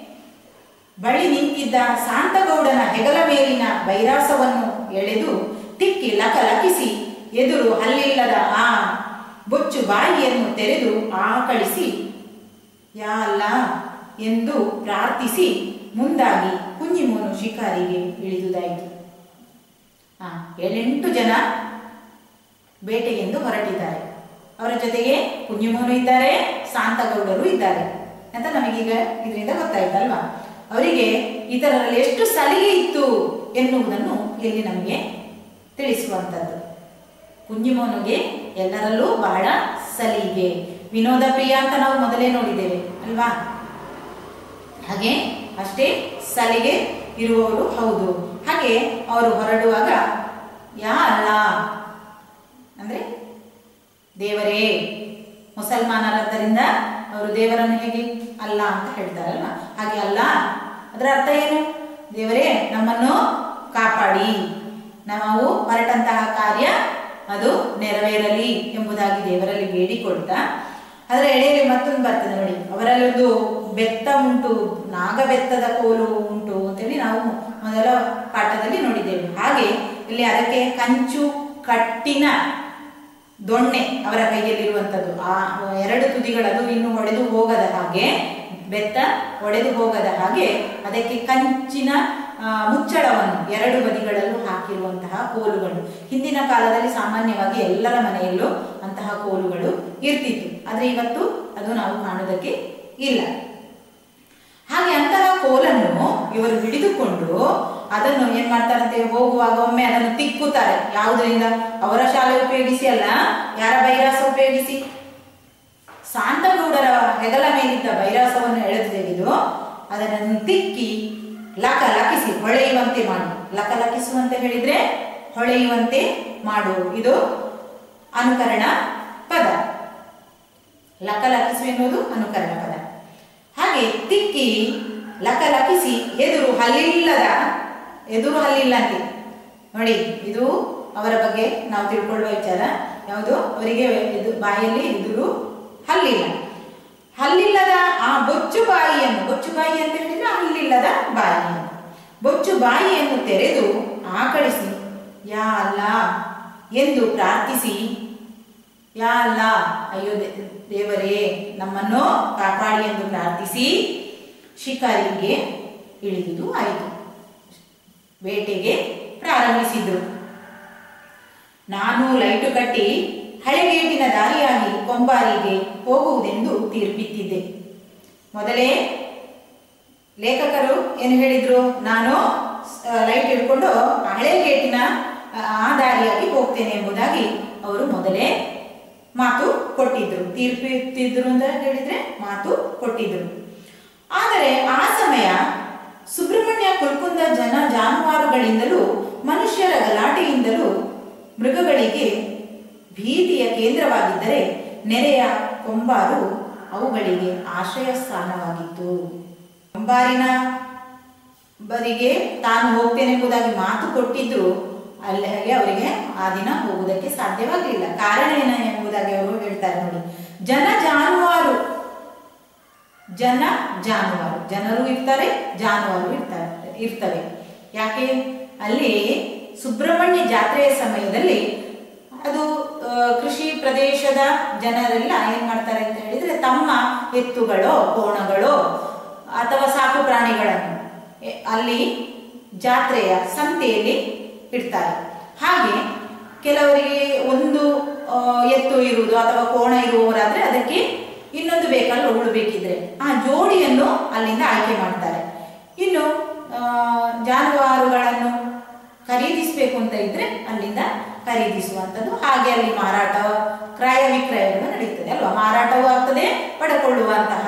ಬಳಿ ನಿಂತಿದ್ದ ಶಾಂತಗೌಡನ ಹೆಗಲ ಮೇಲಿನ ಬೈರಾಸವನ್ನು ಎಳೆದು ತಿಕ್ಕಿ ಲಕಲಕಿಸಿ ಎದುರು ಹಲ್ಲಿಲ್ಲದ ಆ ಬೊಚ್ಚು ಬಾಯಿಯನ್ನು ತೆರೆದು ಆಕಳಿಸಿ ಯಾ ಅಲ್ಲ ಎಂದು ಪ್ರಾರ್ಥಿಸಿ ಮುಂದಾಗಿ ಕುಂಜಿಮೋನು ಶಿಕಾರಿಗೆ ಇಳಿದುದಾಯಿತು. ಆ ಏಳೆಂಟು ಜನ ಬೇಟೆಗೆಂದು ಹೊರಟಿದ್ದಾರೆ. ಅವರ ಜೊತೆಗೆ ಕುಂಜಿಮೋನು ಇದ್ದಾರೆ, ಶಾಂತಗೌಡರು ಇದ್ದಾರೆ ಅಂತ ನಮಗೀಗ ಇದರಿಂದ ಗೊತ್ತಾಯ್ತಲ್ವಾ. ಅವರಿಗೆ ಇದರಲ್ಲಿ ಎಷ್ಟು ಸಲಿಗೆ ಇತ್ತು ಎನ್ನುವುದನ್ನು ಇಲ್ಲಿ ನಮಗೆ ತಿಳಿಸುವಂಥದ್ದು. ಕುಂಜಿಮೋನುಗೆ ಎಲ್ಲರಲ್ಲೂ ಬಹಳ ಸಲಿಗೆ, ವಿನೋದ ಪ್ರಿಯ ಅಂತ ನಾವು ಮೊದಲೇ ನೋಡಿದ್ದೇವೆ ಅಲ್ವಾ. ಹಾಗೆ ಅಷ್ಟೇ ಸಲಿಗೆ ಇರುವವರು ಹೌದು. ಹಾಗೆ ಅವರು ಹೊರಡುವಾಗ ಯಾ ಅಲ್ಲ ಅಂದ್ರೆ ದೇವರೇ, ಮುಸಲ್ಮಾನರಾದ್ದರಿಂದ ಅವರು ದೇವರನ್ನು ಹೇಗೆ ಅಲ್ಲ ಅಂತ ಹೇಳ್ತಾರಲ್ವ, ಹಾಗೆ ಅಲ್ಲ ಅದರ ಅರ್ಥ ಏನು? ದೇವರೇ ನಮ್ಮನ್ನು ಕಾಪಾಡಿ, ನಾವು ಹೊರಟಂತಹ ಕಾರ್ಯ ಅದು ನೆರವೇರಲಿ ಎಂಬುದಾಗಿ ದೇವರಲ್ಲಿ ಬೇಡಿಕೊಡ್ತಾ ಅದರ ಎಡೆಯಲ್ಲಿ ಮತ್ತೊಂದು ಬರ್ತದೆ ನೋಡಿ. ಅವರಲ್ಲಿ ಒಂದು ಬೆತ್ತ ಉಂಟು, ನಾಗ ಬೆತ್ತದ ಕೋಲು ಉಂಟು ಅಂತೇಳಿ ನಾವು ಮೊದಲ ಪಾಠದಲ್ಲಿ ನೋಡಿದ್ದೇವೆ. ಹಾಗೆ ಇಲ್ಲಿ ಅದಕ್ಕೆ ಕಂಚು ಕಟ್ಟಿನ ದೊಣ್ಣೆ ಅವರ ಕೈಯಲ್ಲಿರುವಂಥದ್ದು. ಆ ಎರಡು ತುದಿಗಳದು ಇನ್ನು ಒಡೆದು ಹೋಗದ ಹಾಗೆ, ಬೆತ್ತ ಒಡೆದು ಹೋಗದ ಹಾಗೆ ಅದಕ್ಕೆ ಕಂಚಿನ ಮುಚ್ಚಳವನ್ನು ಎರಡು ಬದಿಗಳಲ್ಲೂ ಹಾಕಿರುವಂತಹ ಕೋಲುಗಳು. ಹಿಂದಿನ ಕಾಲದಲ್ಲಿ ಸಾಮಾನ್ಯವಾಗಿ ಎಲ್ಲರ ಮನೆಯಲ್ಲೂ ಅಂತಹ ಕೋಲುಗಳು ಇರ್ತಿತ್ತು. ಆದ್ರೆ ಇವತ್ತು ಅದು ನಾವು ಕಾಣುವುದಕ್ಕೆ ಇಲ್ಲ. ಹಾಗೆ ಅಂತಹ ಕೋಲನ್ನು ಇವರು ಹಿಡಿದುಕೊಂಡು ಅದನ್ನು ಏನ್ ಮಾಡ್ತಾರಂತೆ, ಹೋಗುವಾಗ ಒಮ್ಮೆ ಅದನ್ನು ತಿಕ್ಕುತ್ತಾರೆ. ಯಾವುದರಿಂದ? ಅವರ ಶಾಲೆ ಉಪಯೋಗಿಸಿ ಅಲ್ಲ, ಯಾರ ಬೈರಾಸ ಉಪಯೋಗಿಸಿ? ಶಾಂತಗೌಡರ ಹೆಗಲ ಮೇಲಿದ್ದ ಬೈರಾಸವನ್ನು ಎಳೆದು ತೆಗೆದು ಅದನ್ನು ತಿಕ್ಕಿ ಲಕ ಲಕಿಸಿ ಹೊಳೆಯುವಂತೆ ಮಾಡಿ. ಲಕ ಲಕಿಸುವಂತೆ ಹೇಳಿದ್ರೆ ಹೊಳೆಯುವಂತೆ ಮಾಡು, ಇದು ಅನುಕರಣ ಪದ. ಲಕ ಲಕಿಸು ಎನ್ನುವುದು ಅನುಕರಣ ಪದ. ಹಾಗೆ ತಿಕ್ಕಿ ಲಕ ಲಕಿಸಿ ಎದುರು ಹಲ್ಲಿಲ್ಲದ, ಎದುರು ಹಲ್ಲಿಲ್ಲ ಅಂತೆ ನೋಡಿ. ಇದು ಅವರ ಬಗ್ಗೆ ನಾವು ತಿಳ್ಕೊಳ್ಳುವ ವಿಚಾರ. ಯಾವುದು? ಅವರಿಗೆ ಇದು ಬಾಯಲ್ಲಿ ಎದುರು ಹಲ್ಲಿಲ್ಲ. ಹಲ್ಲಿಲ್ಲದ ಆ ಬೊಚ್ಚು ಬಾಯಿಯನ್ನು, ಬೊಚ್ಚು ಬಾಯಿ ಅಂತ ಹೇಳಿದ್ರೆ ಹಲ್ಲಿಲ್ಲದ ಬಾಯಿಯನ್ನು, ಬೊಚ್ಚು ಬಾಯಿಯನ್ನು ತೆರೆದು ಆಕಳಿಸಿ ಯಾ ಅಲ್ಲ ಎಂದು ಪ್ರಾರ್ಥಿಸಿ, ಯಾ ಅಲ್ಲ, ಅಯ್ಯೋ ದೇವರೇ ನಮ್ಮನ್ನು ಕಾಪಾಡಿ ಎಂದು ಪ್ರಾರ್ಥಿಸಿ ಶಿಕಾರಿಗೆ ಇಳಿದುದು ಆಯಿತು. ಬೇಟೆಗೆ ಪ್ರಾರಂಭಿಸಿದ್ರು. ನಾನು ಲೈಟು ಕಟ್ಟಿ ಹಳೆಗೇಟಿನ ದಾರಿಯಾಗಿ ಕೊಂಬಾರಿಗೆ ಹೋಗುವುದೆಂದು ತೀರ್ಪಿತ್ತಿದ್ದೆ. ಮೊದಲೇ ಲೇಖಕರು ಏನು ಹೇಳಿದ್ರು? ನಾನು ಲೈಟ್ ಹಿಡ್ಕೊಂಡು ಹಳೆ ಗೇಟಿನ ಆ ದಾರಿಯಾಗಿ ಹೋಗ್ತೇನೆ ಎಂಬುದಾಗಿ ಅವರು ಮೊದಲೇ ಮಾತು ಕೊಟ್ಟಿದ್ರು. ತೀರ್ಪಿತ್ತಿದ್ರು ಅಂತ ಹೇಳಿದ್ರೆ ಮಾತು ಕೊಟ್ಟಿದ್ರು. ಆದರೆ ಆ ಸಮಯ ಸುಬ್ರಹ್ಮಣ್ಯ ಕುಲ್ಕುಂದ ಜನ ಜಾನುವಾರುಗಳಿಂದಲೂ ಮನುಷ್ಯರ ಗಲಾಟೆಯಿಂದಲೂ ಮೃಗಗಳಿಗೆ ಭೀತಿಯ ಕೇಂದ್ರವಾಗಿದ್ದರೆ ನೆರೆಯ ಕೊಂಬಾರು ಅವುಗಳಿಗೆ ಆಶ್ರಯ ಸ್ಥಾನವಾಗಿತ್ತು. ಕೊಂಬಾರಿನ ಬದಿಗೆ ತಾನು ಹೋಗ್ತೇನೆಂಬುದಾಗಿ ಮಾತು ಕೊಟ್ಟಿದ್ರು, ಅಲ್ಲಿಗೆ ಅವರಿಗೆ ಆ ದಿನ ಹೋಗುವುದಕ್ಕೆ ಸಾಧ್ಯವಾಗಲಿಲ್ಲ. ಕಾರಣ ಏನ ಎಂಬುದಾಗಿ ಅವರು ಹೇಳ್ತಾರೆ ನೋಡಿ. ಜನ ಜಾನುವಾರು, ಜನ ಜಾನುವಾರು, ಜನರು ಇರ್ತಾರೆ, ಜಾನುವಾರು ಇರ್ತಾರೆ ಇರ್ತವೆ ಯಾಕೆ? ಅಲ್ಲಿ ಸುಬ್ರಹ್ಮಣ್ಯ ಜಾತ್ರೆಯ ಸಮಯದಲ್ಲಿ ಅದು ಕೃಷಿ ಪ್ರದೇಶದ ಜನರೆಲ್ಲ ಏನ್ ಮಾಡ್ತಾರೆ ಅಂತ ಹೇಳಿದ್ರೆ, ತಮ್ಮ ಎತ್ತುಗಳೋ ಕೋಣಗಳೋ ಅಥವಾ ಸಾಕು ಪ್ರಾಣಿಗಳನ್ನು ಅಲ್ಲಿ ಜಾತ್ರೆಯ ಸಂತೆಯಲ್ಲಿ ಇಡ್ತಾರೆ. ಹಾಗೆ ಕೆಲವರಿಗೆ ಒಂದು ಎತ್ತು ಇರುವುದು ಅಥವಾ ಕೋಣ ಇರುವವರಾದ್ರೆ ಅದಕ್ಕೆ ಇನ್ನೊಂದು ಬೇಕಲ್ಲ ಉಳ್ಬೇಕಿದ್ರೆ ಆ ಜೋಡಿಯನ್ನು ಅಲ್ಲಿಂದ ಆಯ್ಕೆ ಮಾಡ್ತಾರೆ. ಇನ್ನು ಜಾನುವಾರುಗಳನ್ನು ಖರೀದಿಸಬೇಕು ಅಂತ ಇದ್ರೆ ಅಲ್ಲಿಂದ ಖರೀದಿಸುವಂಥದ್ದು. ಹಾಗೆ ಅಲ್ಲಿ ಮಾರಾಟ, ಕ್ರಯ ವಿಕ್ರಯಗಳು ನಡೀತದೆ ಅಲ್ವಾ. ಮಾರಾಟವೂ ಆಗ್ತದೆ, ಪಡೆಕೊಳ್ಳುವಂತಹ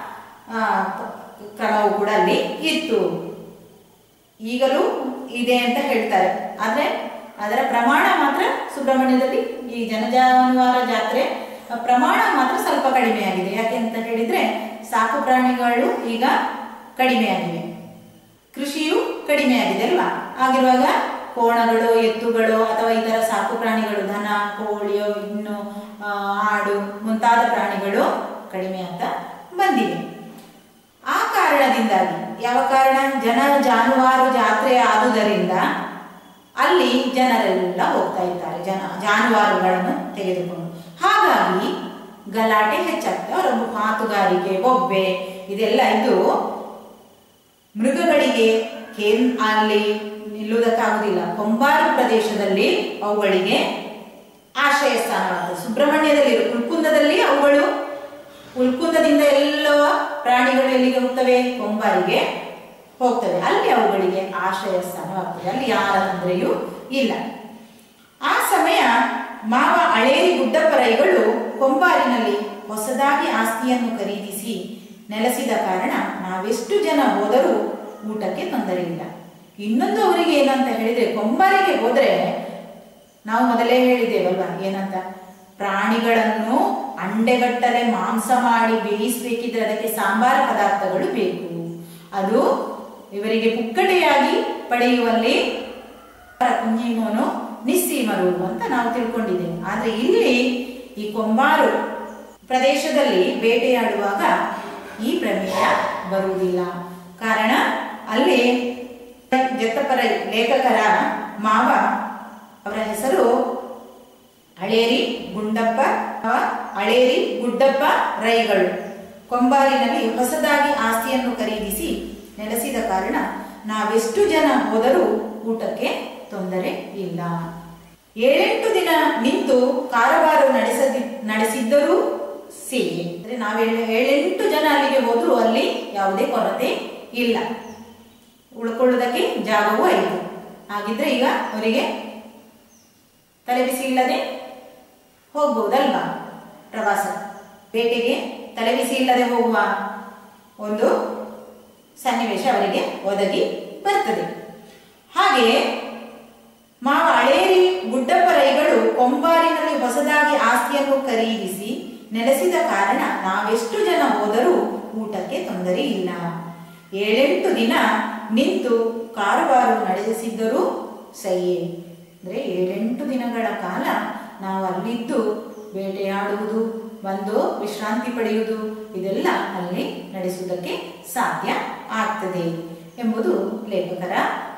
ಕ್ರಮವು ಕೂಡ ಅಲ್ಲಿ ಇತ್ತು. ಈಗಲೂ ಇದೆ ಅಂತ ಹೇಳ್ತಾರೆ. ಆದ್ರೆ ಅದರ ಪ್ರಮಾಣ ಮಾತ್ರ ಸುಬ್ರಹ್ಮಣ್ಯದಲ್ಲಿ ಈ ಜನಜಾನುವಾರ ಜಾತ್ರೆ ಪ್ರಮಾಣ ಮಾತ್ರ ಸ್ವಲ್ಪ ಕಡಿಮೆ ಆಗಿದೆ. ಯಾಕೆ ಅಂತ ಹೇಳಿದ್ರೆ ಸಾಕು ಪ್ರಾಣಿಗಳು ಈಗ ಕಡಿಮೆ ಆಗಿವೆ, ಕೃಷಿಯು ಕಡಿಮೆ ಆಗಿದೆ ಅಲ್ವಾ. ಆಗಿರುವಾಗ ಕೋಣಗಳು, ಎತ್ತುಗಳು ಅಥವಾ ಇತರ ಸಾಕು ಪ್ರಾಣಿಗಳು, ದನ, ಕೋಳಿಯೋ, ಇನ್ನು ಆಡು ಮುಂತಾದ ಪ್ರಾಣಿಗಳು ಕಡಿಮೆ ಅಂತ ಬಂದಿವೆ. ಕಾರಣದಿಂದಾಗಿ. ಯಾವ ಕಾರಣ? ಜನ ಜಾನುವಾರು ಜಾತ್ರೆ ಆದುದರಿಂದ ಅಲ್ಲಿ ಜನರೆಲ್ಲ ಹೋಗ್ತಾ ಇದ್ದಾರೆ, ಜನ ಜಾನುವಾರುಗಳನ್ನು ತೆಗೆದುಕೊಂಡು. ಹಾಗಾಗಿ ಗಲಾಟೆ ಹೆಚ್ಚಾಗ್ತದೆ. ಅವರ ಮಾತುಗಾರಿಕೆ, ಬೊಬ್ಬೆ ಇದೆಲ್ಲ ಇದು ಮೃಗಗಳಿಗೆ ಕೇನ್ ಅಲ್ಲಿ ನಿಲ್ಲುವುದಕ್ಕಾಗುವುದಿಲ್ಲ. ಕೊಂಬಾರು ಪ್ರದೇಶದಲ್ಲಿ ಅವುಗಳಿಗೆ ಆಶ್ರಯ ಸ್ಥಾನವಾಗ್ತದೆ. ಸುಬ್ರಹ್ಮಣ್ಯದಲ್ಲಿ ಉಲ್ಕುಂದದಲ್ಲಿ ಅವುಗಳು ಉಲ್ಕುಂದದಿಂದ ಎಲ್ಲ ಪ್ರಾಣಿಗಳು ಎಲ್ಲಿಗೆ ಹೋಗ್ತವೆ? ಕೊಂಬಾರಿಗೆ ಹೋಗ್ತವೆ. ಅಲ್ಲಿ ಅವುಗಳಿಗೆ ಆಶ್ರಯ ಸ್ಥಾನವಾಗ್ತದೆ. ಅಲ್ಲಿ ಯಾರ ತೊಂದರೆಯೂ ಇಲ್ಲ. ಆ ಸಮಯ ಮಾವ ಅಳೇರಿ ಗುಡ್ಡಪ್ಪರೈಗಳು ಕೊಂಬಾರಿನಲ್ಲಿ ಹೊಸದಾಗಿ ಆಸ್ತಿಯನ್ನು ಖರೀದಿಸಿ ನೆಲೆಸಿದ ಕಾರಣ ನಾವೆಷ್ಟು ಜನ ಹೋದರೂ ಊಟಕ್ಕೆ ತೊಂದರೆ ಇಲ್ಲ. ಇನ್ನೊಂದು ಅವರಿಗೆ ಏನಂತ ಹೇಳಿದ್ರೆ, ಕೊಂಬಾರಿಗೆ ಹೋದ್ರೆ ನಾವು ಮೊದಲೇ ಹೇಳಿದ್ದೇವಲ್ವಾ ಏನಂತ, ಪ್ರಾಣಿಗಳನ್ನು ಅಂಡೆಗಟ್ಟಲೆ ಮಾಂಸ ಮಾಡಿ ಬೇಯಿಸಬೇಕಿದ್ರೆ ಅದಕ್ಕೆ ಸಾಂಬಾರ ಪದಾರ್ಥಗಳು ಬೇಕು. ಅದು ಇವರಿಗೆ ಪುಕ್ಕಟೆಯಾಗಿ ಪಡೆಯುವಲ್ಲಿ ಕುಂಜಿಮೋನು ನಿಸ್ಸೀಮರು ಅಂತ ನಾವು ತಿಳ್ಕೊಂಡಿದ್ದೇವೆ. ಆದ್ರೆ ಇಲ್ಲಿ ಈ ಕೊಂಬಾರು ಪ್ರದೇಶದಲ್ಲಿ ಬೇಟೆಯಾಡುವಾಗ ಈ ಪ್ರಮೇಯ ಬರುವುದಿಲ್ಲ. ಕಾರಣ ಅಲ್ಲಿ ಜತ್ತಪರ ಲೇಖಕರ ಮಾವ ಅವರ ಹೆಸರು ಅಳೇರಿ ಗುಂಡಪ್ಪ ಅಳೇರಿ ಗುಡ್ಡಪ್ಪ ರೈಗಳು. ಕೊಂಬಾರಿನಲ್ಲಿ ಹೊಸದಾಗಿ ಆಸ್ತಿಯನ್ನು ಖರೀದಿಸಿ ನೆಲೆಸಿದ ಕಾರಣ ನಾವೆಷ್ಟು ಜನ ಹೋದರೂ ಊಟಕ್ಕೆ ತೊಂದರೆ ಇಲ್ಲ. ಏಳೆಂಟು ದಿನ ನಿಂತು ಕಾರವಾರ ನಡೆಸದಿ ನಡೆಸಿದ್ದರೂ ಸಿಹಿ ಅಂದ್ರೆ ನಾವು ಏಳೆಂಟು ಜನ ಅಲ್ಲಿಗೆ ಹೋದ್ರು ಅಲ್ಲಿ ಯಾವುದೇ ಕೊರತೆ ಇಲ್ಲ, ಉಳ್ಕೊಳ್ಳೋದಕ್ಕೆ ಜಾಗವೂ ಆಯಿತು. ಹಾಗಿದ್ರೆ ಈಗ ಅವರಿಗೆ ತಲೆಬಿಸಿ ಇಲ್ಲದೆ ಹೋಗ್ಬಹುದಲ್ವಾ? ಪ್ರವಾಸ ಬೇಟೆಗೆ ತಲೆಬಿಸಿ ಇಲ್ಲದೆ ಹೋಗುವ ಒಂದು ಸನ್ನಿವೇಶ ಅವರಿಗೆ ಒದಗಿ ಬರ್ತದೆ. ಹಾಗೆಯೇ ಮಾವ ಅಳೇರಿ ಗುಡ್ಡಪ್ಪರೈಗಳು ಕೊಂಬಾರಿನಲ್ಲಿ ಹೊಸದಾಗಿ ಆಸ್ತಿಯನ್ನು ಖರೀದಿಸಿ ನೆಲೆಸಿದ ಕಾರಣ ನಾವೆಷ್ಟು ಜನ ಹೋದರೂ ಊಟಕ್ಕೆ ತೊಂದರೆ ಇಲ್ಲ. ಏಳೆಂಟು ದಿನ ನಿಂತು ಕಾರವಾರ ನಡೆಸಿದ್ದರೂ ಸಹಿಯೇ. ಅಂದ್ರೆ ಏಳೆಂಟು ದಿನಗಳ ಕಾಲ ನಾವು ಅಲ್ಲಿದ್ದು ಬೇಟೆಯಾಡುವುದು, ಬಂದು ವಿಶ್ರಾಂತಿ ಪಡೆಯುವುದು ಇದೆಲ್ಲ ಅಲ್ಲಿ ನಡೆಸುವುದಕ್ಕೆ ಸಾಧ್ಯ ಆಗ್ತದೆ ಎಂಬುದು ಲೇಖಕರ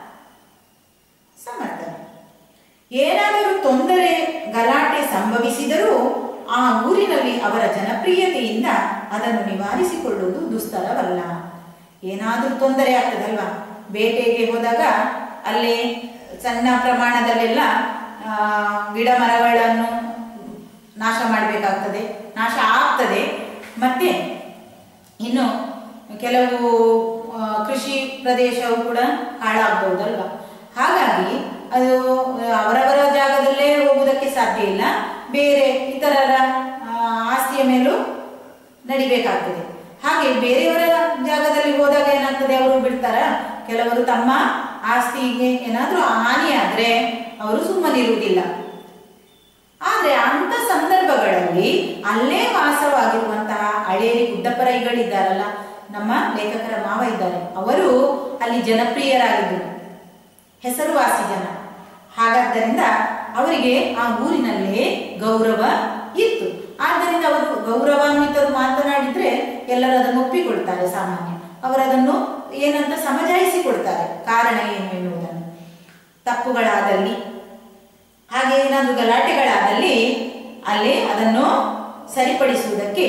ಸಮರ್ಥನೆ. ಏನಾದರೂ ತೊಂದರೆ ಗಲಾಟೆ ಸಂಭವಿಸಿದರೂ ಆ ಊರಿನಲ್ಲಿ ಅವರ ಜನಪ್ರಿಯತೆಯಿಂದ ಅದನ್ನು ನಿವಾರಿಸಿಕೊಳ್ಳುವುದು ದುಸ್ತರವಲ್ಲ. ಏನಾದರೂ ತೊಂದರೆ ಆಗ್ತದಲ್ವಾ? ಬೇಟೆಗೆ ಹೋದಾಗ ಅಲ್ಲಿ ಸಣ್ಣ ಪ್ರಮಾಣದಲ್ಲೆಲ್ಲ ಗಿಡ ಮರಗಳನ್ನು ನಾಶ ಮಾಡಬೇಕಾಗ್ತದೆ, ನಾಶ ಆಗ್ತದೆ. ಮತ್ತೆ ಇನ್ನು ಕೆಲವು ಕೃಷಿ ಪ್ರದೇಶವು ಕೂಡ ಹಾಳಾಗಬಹುದಲ್ವಾ? ಹಾಗಾಗಿ ಅದು ಅವರವರ ಜಾಗದಲ್ಲೇ ಹೋಗುವುದಕ್ಕೆ ಸಾಧ್ಯ ಇಲ್ಲ, ಬೇರೆ ಇತರರ ಆಸ್ತಿಯ ಮೇಲೂ ನಡಿಬೇಕಾಗ್ತದೆ. ಹಾಗೆ ಬೇರೆಯವರ ಜಾಗದಲ್ಲಿ ಹೋದಾಗ ಏನಾಗ್ತದೆ, ಅವರು ಬಿಡ್ತಾರ. ಕೆಲವರು ತಮ್ಮ ಆಸ್ತಿಗೆ ಏನಾದ್ರೂ ಹಾನಿಯಾದ್ರೆ ಅವರು ಸುಮ್ಮನಿರುವುದಿಲ್ಲ. ಆದ್ರೆ ಅಂತ ಸಂದರ್ಭಗಳಲ್ಲಿ ಅಲ್ಲೇ ವಾಸವಾಗಿರುವಂತಹ ಅಳೇರಿ ಗುಡ್ಡಪ್ಪರೈಗಳಿದ್ದಾರಲ್ಲ, ನಮ್ಮ ಲೇಖಕರ ಮಾವ ಇದ್ದಾರೆ, ಅವರು ಅಲ್ಲಿ ಜನಪ್ರಿಯರಾಗಿದ್ದರು, ಹೆಸರುವಾಸಿ ಜನ. ಹಾಗಾದ್ದರಿಂದ ಅವರಿಗೆ ಆ ಊರಿನಲ್ಲೇ ಗೌರವ ಇತ್ತು. ಆದ್ದರಿಂದ ಅವರು ಗೌರವಾನ್ವಿತರು ಮಾತನಾಡಿದ್ರೆ ಎಲ್ಲರೂ ಅದನ್ನು ಒಪ್ಪಿಕೊಳ್ತಾರೆ. ಸಾಮಾನ್ಯ ಅವರದನ್ನು ಏನಂತ ಸಮಜಾಯಿಸಿಕೊಡ್ತಾರೆ, ಕಾರಣ ಏನು ಎನ್ನುವುದನ್ನು. ತಪ್ಪುಗಳಾದಲ್ಲಿ ಹಾಗೆ ಏನಾದರೂ ಗಲಾಟೆಗಳಾದಲ್ಲಿ ಅಲ್ಲಿ ಅದನ್ನು ಸರಿಪಡಿಸುವುದಕ್ಕೆ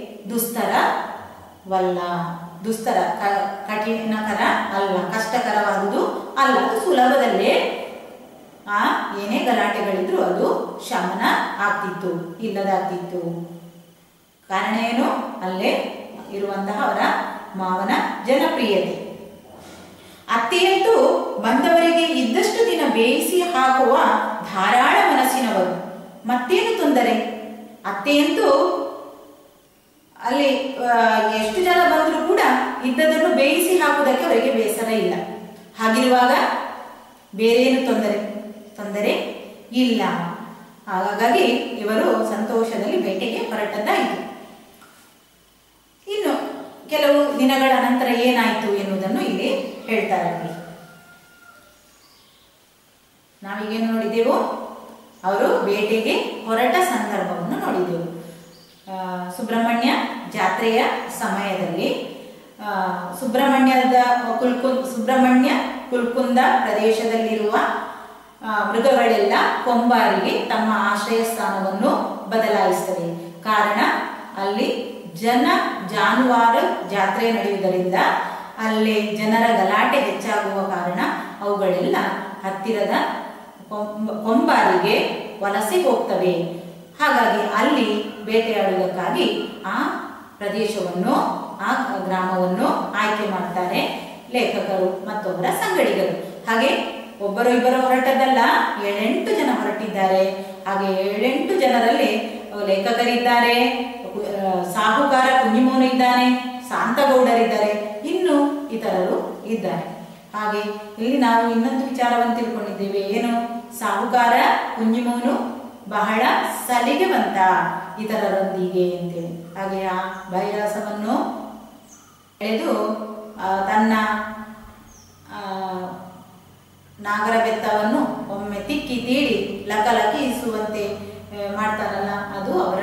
ದುಸ್ತರವಲ್ಲ, ದುಸ್ತರ ಕಠಿಣಕರ ಅಲ್ಲ, ಕಷ್ಟಕರವಾದುದು ಅಲ್ಲ. ಅದು ಸುಲಭದಲ್ಲೇ ಆ ಏನೇ ಗಲಾಟೆಗಳಿದ್ರು ಅದು ಶಮನ ಆಗ್ತಿತ್ತು, ಇಲ್ಲದಾಗ್ತಿತ್ತು. ಕಾರಣ ಏನು? ಅಲ್ಲೇ ಇರುವಂತಹ ಅವರ ಮಾವನ ಜನಪ್ರಿಯತೆ. ಅತ್ತೆಯಂತೂ ಬಂದವರಿಗೆ ಇದ್ದಷ್ಟು ದಿನ ಬೇಯಿಸಿ ಹಾಕುವ ಧಾರಾಳ ಮನಸ್ಸಿನವರು. ಮತ್ತೇನು ತೊಂದರೆ? ಅತ್ತೆಯಂತೂ ಅಲ್ಲಿ ಎಷ್ಟು ಜನ ಬಂದರೂ ಕೂಡ ಇದ್ದದನ್ನು ಬೇಯಿಸಿ ಹಾಕುವುದಕ್ಕೆ ಅವರಿಗೆ ಬೇಸರ ಇಲ್ಲ. ಹಾಗಿರುವಾಗ ಬೇರೇನು ತೊಂದರೆ ತೊಂದರೆ ಇಲ್ಲ. ಹಾಗಾಗಿ ಇವರು ಸಂತೋಷದಲ್ಲಿ ಬೇಟೆಗೆ ಹೊರಟದ್ದಾಯಿತು. ಇನ್ನು ಕೆಲವು ದಿನಗಳ ನಂತರ ಏನಾಯಿತು ಎನ್ನುವುದನ್ನು ಇಲ್ಲಿ ಹೇಳ್ತಾರೆ. ನಾವೀಗೇನು ನೋಡಿದೆವು? ಅವರು ಬೇಟೆಗೆ ಹೊರಟ ಸಂದರ್ಭವನ್ನು ನೋಡಿದೆವು. ಸುಬ್ರಹ್ಮಣ್ಯ ಜಾತ್ರೆಯ ಸಮಯದಲ್ಲಿ ಸುಬ್ರಹ್ಮಣ್ಯದ ಕುಲ್ಕು ಸುಬ್ರಹ್ಮಣ್ಯ ಕುಲ್ಕುಂದ ಪ್ರದೇಶದಲ್ಲಿರುವ ಮೃಗಗಳೆಲ್ಲ ಕೊಂಬಾರಿಗೆ ತಮ್ಮ ಆಶ್ರಯ ಸ್ಥಾನವನ್ನು ಬದಲಾಯಿಸ್ತವೆ. ಕಾರಣ ಅಲ್ಲಿ ಜನ ಜಾನುವಾರು ಜಾತ್ರೆ ನಡೆಯುವುದರಿಂದ ಅಲ್ಲಿ ಜನರ ಗಲಾಟೆ ಹೆಚ್ಚಾಗುವ ಕಾರಣ ಅವುಗಳೆಲ್ಲ ಹತ್ತಿರದ ಕೊಂಬಾರಿಗೆ ವಲಸೆ ಹೋಗ್ತವೆ. ಹಾಗಾಗಿ ಅಲ್ಲಿ ಬೇಟೆಯಾಡುವುದಕ್ಕಾಗಿ ಆ ಪ್ರದೇಶವನ್ನು ಆ ಗ್ರಾಮವನ್ನು ಆಯ್ಕೆ ಮಾಡ್ತಾರೆ ಲೇಖಕರು ಮತ್ತೊಬ್ಬರ ಸಂಗಡಿಗರು. ಹಾಗೆ ಒಬ್ಬರು ಇಬ್ಬರು ಹೊರಟದ್ದಲ್ಲ, ಏಳೆಂಟು ಜನ ಹೊರಟಿದ್ದಾರೆ. ಹಾಗೆ ಏಳೆಂಟು ಜನರಲ್ಲಿ ಲೇಖಕರಿದ್ದಾರೆ, ಸಾಹುಕಾರ ಕುಂಜಿಮೋನು ಇದ್ದಾನೆ, ಶಾಂತಗೌಡರಿದ್ದಾರೆ, ಇನ್ನು ಇತರರು ಇದ್ದಾರೆ. ಹಾಗೆ ಇಲ್ಲಿ ನಾವು ಇನ್ನೊಂದು ವಿಚಾರವನ್ನು ತಿಳ್ಕೊಂಡಿದ್ದೇವೆ. ಏನು? ಸಾಹುಕಾರ ಕುಂಜಿಮೋನು ಬಹಳ ಸಲಿಗೆವಂತ ಇತರರೊಂದಿಗೆ ಅಂತೇಳಿ. ಹಾಗೆ ಆ ಭೈರಾಸವನ್ನು ಎಳೆದು ತನ್ನ ನಾಗರ ಬೆತ್ತವನ್ನು ಒಮ್ಮೆ ತಿಕ್ಕಿ ತೀಡಿ ಲಕಲಕಿಸುವಂತೆ ಮಾಡ್ತಾರಲ್ಲ, ಅದು ಅವರ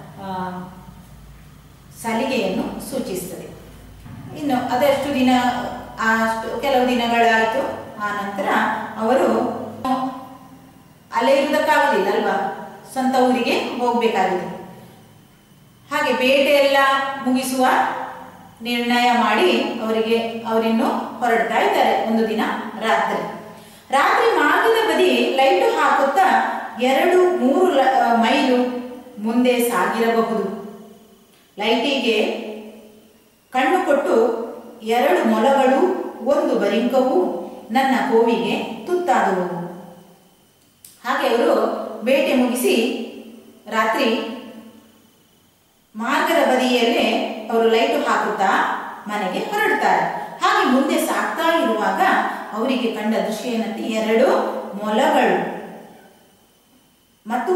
ಸಲಿಗೆಯನ್ನು ಸೂಚಿಸ್ತದೆ. ಇನ್ನು ಅದೆಷ್ಟು ದಿನ ಅಷ್ಟು ಕೆಲವು ದಿನಗಳಾಯಿತು. ಆ ನಂತರ ಅವರು ಅಲ್ಲೇ ಇರುವುದಕ್ಕಾಗುದಿಲ್ಲ ಅಲ್ವಾ, ಸ್ವಂತ ಊರಿಗೆ ಹೋಗಬೇಕಾಗಿದೆ. ಹಾಗೆ ಬೇಟೆ ಎಲ್ಲ ಮುಗಿಸುವ ನಿರ್ಣಯ ಮಾಡಿ ಅವರಿಗೆ ಅವರಿನ್ನು ಹೊರಡ್ತಾ ಇದ್ದಾರೆ. ಒಂದು ದಿನ ರಾತ್ರಿ ರಾತ್ರಿ ಮಾರ್ಗದ ಬದಿ ಲೈಟು ಹಾಕುತ್ತಾ ಎರಡು ಮೂರು ಮೈಲು ಮುಂದೆ ಸಾಗಿರಬಹುದು. ಲೈಟಿಗೆ ಕಣ್ಣು ಕೊಟ್ಟು ಎರಡು ಮೊಲಗಳು ಒಂದು ಬರಿಂಕವು ನನ್ನ ಕೋವಿಗೆ ತುತ್ತಾದವು. ಹಾಗೆ ಅವರು ಬೇಟೆ ಮುಗಿಸಿ ರಾತ್ರಿ ಮಾರ್ಗದ ಬದಿಯಲ್ಲೇ ಅವರು ಲೈಟು ಹಾಕುತ್ತಾ ಮನೆಗೆ ಹೊರಡ್ತಾರೆ. ಹಾಗೆ ಮುಂದೆ ಸಾಗ್ತಾ ಇರುವಾಗ ಅವರಿಗೆ ಕಂಡ ದೃಶ್ಯ ಏನಂತೆ, ಎರಡು ಮೊಲಗಳು ಮತ್ತು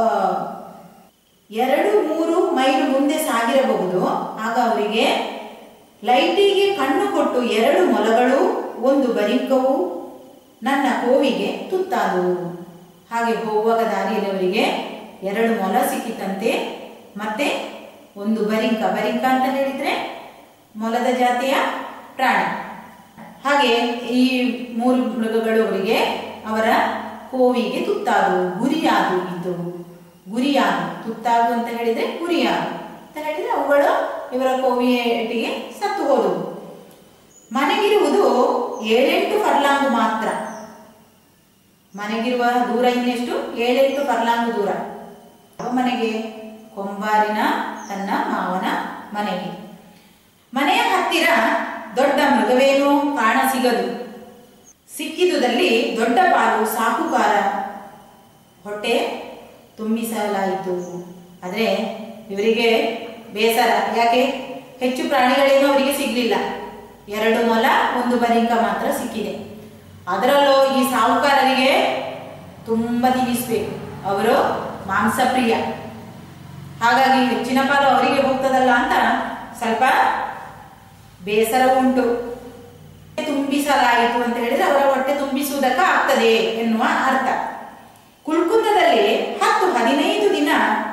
ಎರಡು ಮೂರು ಮೈಲು ಮುಂದೆ ಸಾಗಿರಬಹುದು. ಆಗ ಅವರಿಗೆ ಲೈಟಿಗೆ ಕಣ್ಣು ಕೊಟ್ಟು ಎರಡು ಮೊಲಗಳು ಒಂದು ಬರಿಂಕವು ನನ್ನ ಕೋವಿಗೆ ತುತ್ತಾದವು. ಹಾಗೆ ಹೋಗುವಾಗ ದಾರಿಯಲ್ಲಿ ಅವರಿಗೆ ಎರಡು ಮೊಲ ಸಿಕ್ಕಿತಂತೆ, ಮತ್ತೆ ಒಂದು ಬರಿಂಕ. ಬರಿಂಕ ಅಂತ ಹೇಳಿದ್ರೆ ಮೊಲದ ಜಾತಿಯ ಪ್ರಾಣಿ. ಹಾಗೆ ಈ ಮೂರು ಮೃಗಗಳು ಅವರಿಗೆ ಅವರ ಕೋವಿಗೆ ತುತ್ತಾದವು, ಗುರಿಯಾದು. ಇದು ಗುರಿಯಾದು, ತುತ್ತಾದು ಅಂತ ಹೇಳಿದ್ರೆ ಗುರಿಯಾದು ಅಂತ ಹೇಳಿದ್ರೆ ಅವುಗಳು ಇವರ ಕೋವಿಯಟಿಗೆ ಸತ್ತು ಹೋದವು. ಮನೆಗಿರುವುದು ಏಳೆಂಟು ಫರ್ಲಾಂಗು ಮಾತ್ರ. ಮನೆಗಿರುವ ದೂರ ಇನ್ನೆಷ್ಟು? ಏಳೆಂಟು ಫರ್ಲಾಂಗು ದೂರ. ಯಾವ ಮನೆಗೆ? ಕೊಂಬಾರಿನ ತನ್ನ ಮಾವನ ಮನೆಗೆ. ಮನೆಯ ಹತ್ತಿರ ದೊಡ್ಡ ಮೃಗವೇನೂ ಕಾಣ ಸಿಗದು. ಸಿಕ್ಕಿದುದಲ್ಲಿ ದೊಡ್ಡ ಪಾಲು ಸಾಹುಕಾರ ಹೊಟ್ಟೆ ತುಂಬಿಸಲಾಯಿತು. ಆದರೆ ಇವರಿಗೆ ಬೇಸರ. ಯಾಕೆ? ಹೆಚ್ಚು ಪ್ರಾಣಿಗಳೇನೂ ಅವರಿಗೆ ಸಿಗ್ಲಿಲ್ಲ. ಎರಡು ಮೊಲ ಒಂದು ಬರಿಂಕ ಮಾತ್ರ ಸಿಕ್ಕಿದೆ. ಅದರಲ್ಲೂ ಈ ಸಾಹುಕಾರರಿಗೆ ತುಂಬ ತಿನ್ನಿಸ್ಬೇಕು, ಅವರು ಮಾಂಸಪ್ರಿಯ. ಹಾಗಾಗಿ ಹೆಚ್ಚಿನ ಪಾಲು ಅವರಿಗೆ ಹೋಗ್ತದಲ್ಲ ಅಂತ ಸ್ವಲ್ಪ ಬೇಸರ ಉಂಟು. ತುಂಬಿಸಲಾಯಿತು ಅಂತ ಹೇಳಿದ್ರೆ ಅವರ ಹೊಟ್ಟೆ ತುಂಬಿಸುವುದಕ್ಕ ಆಗ್ತದೆ ಎನ್ನುವ ಅರ್ಥ. ಕುಲ್ಕುಂದದಲ್ಲಿ ಹತ್ತು ಹದಿನೈದು ದಿನ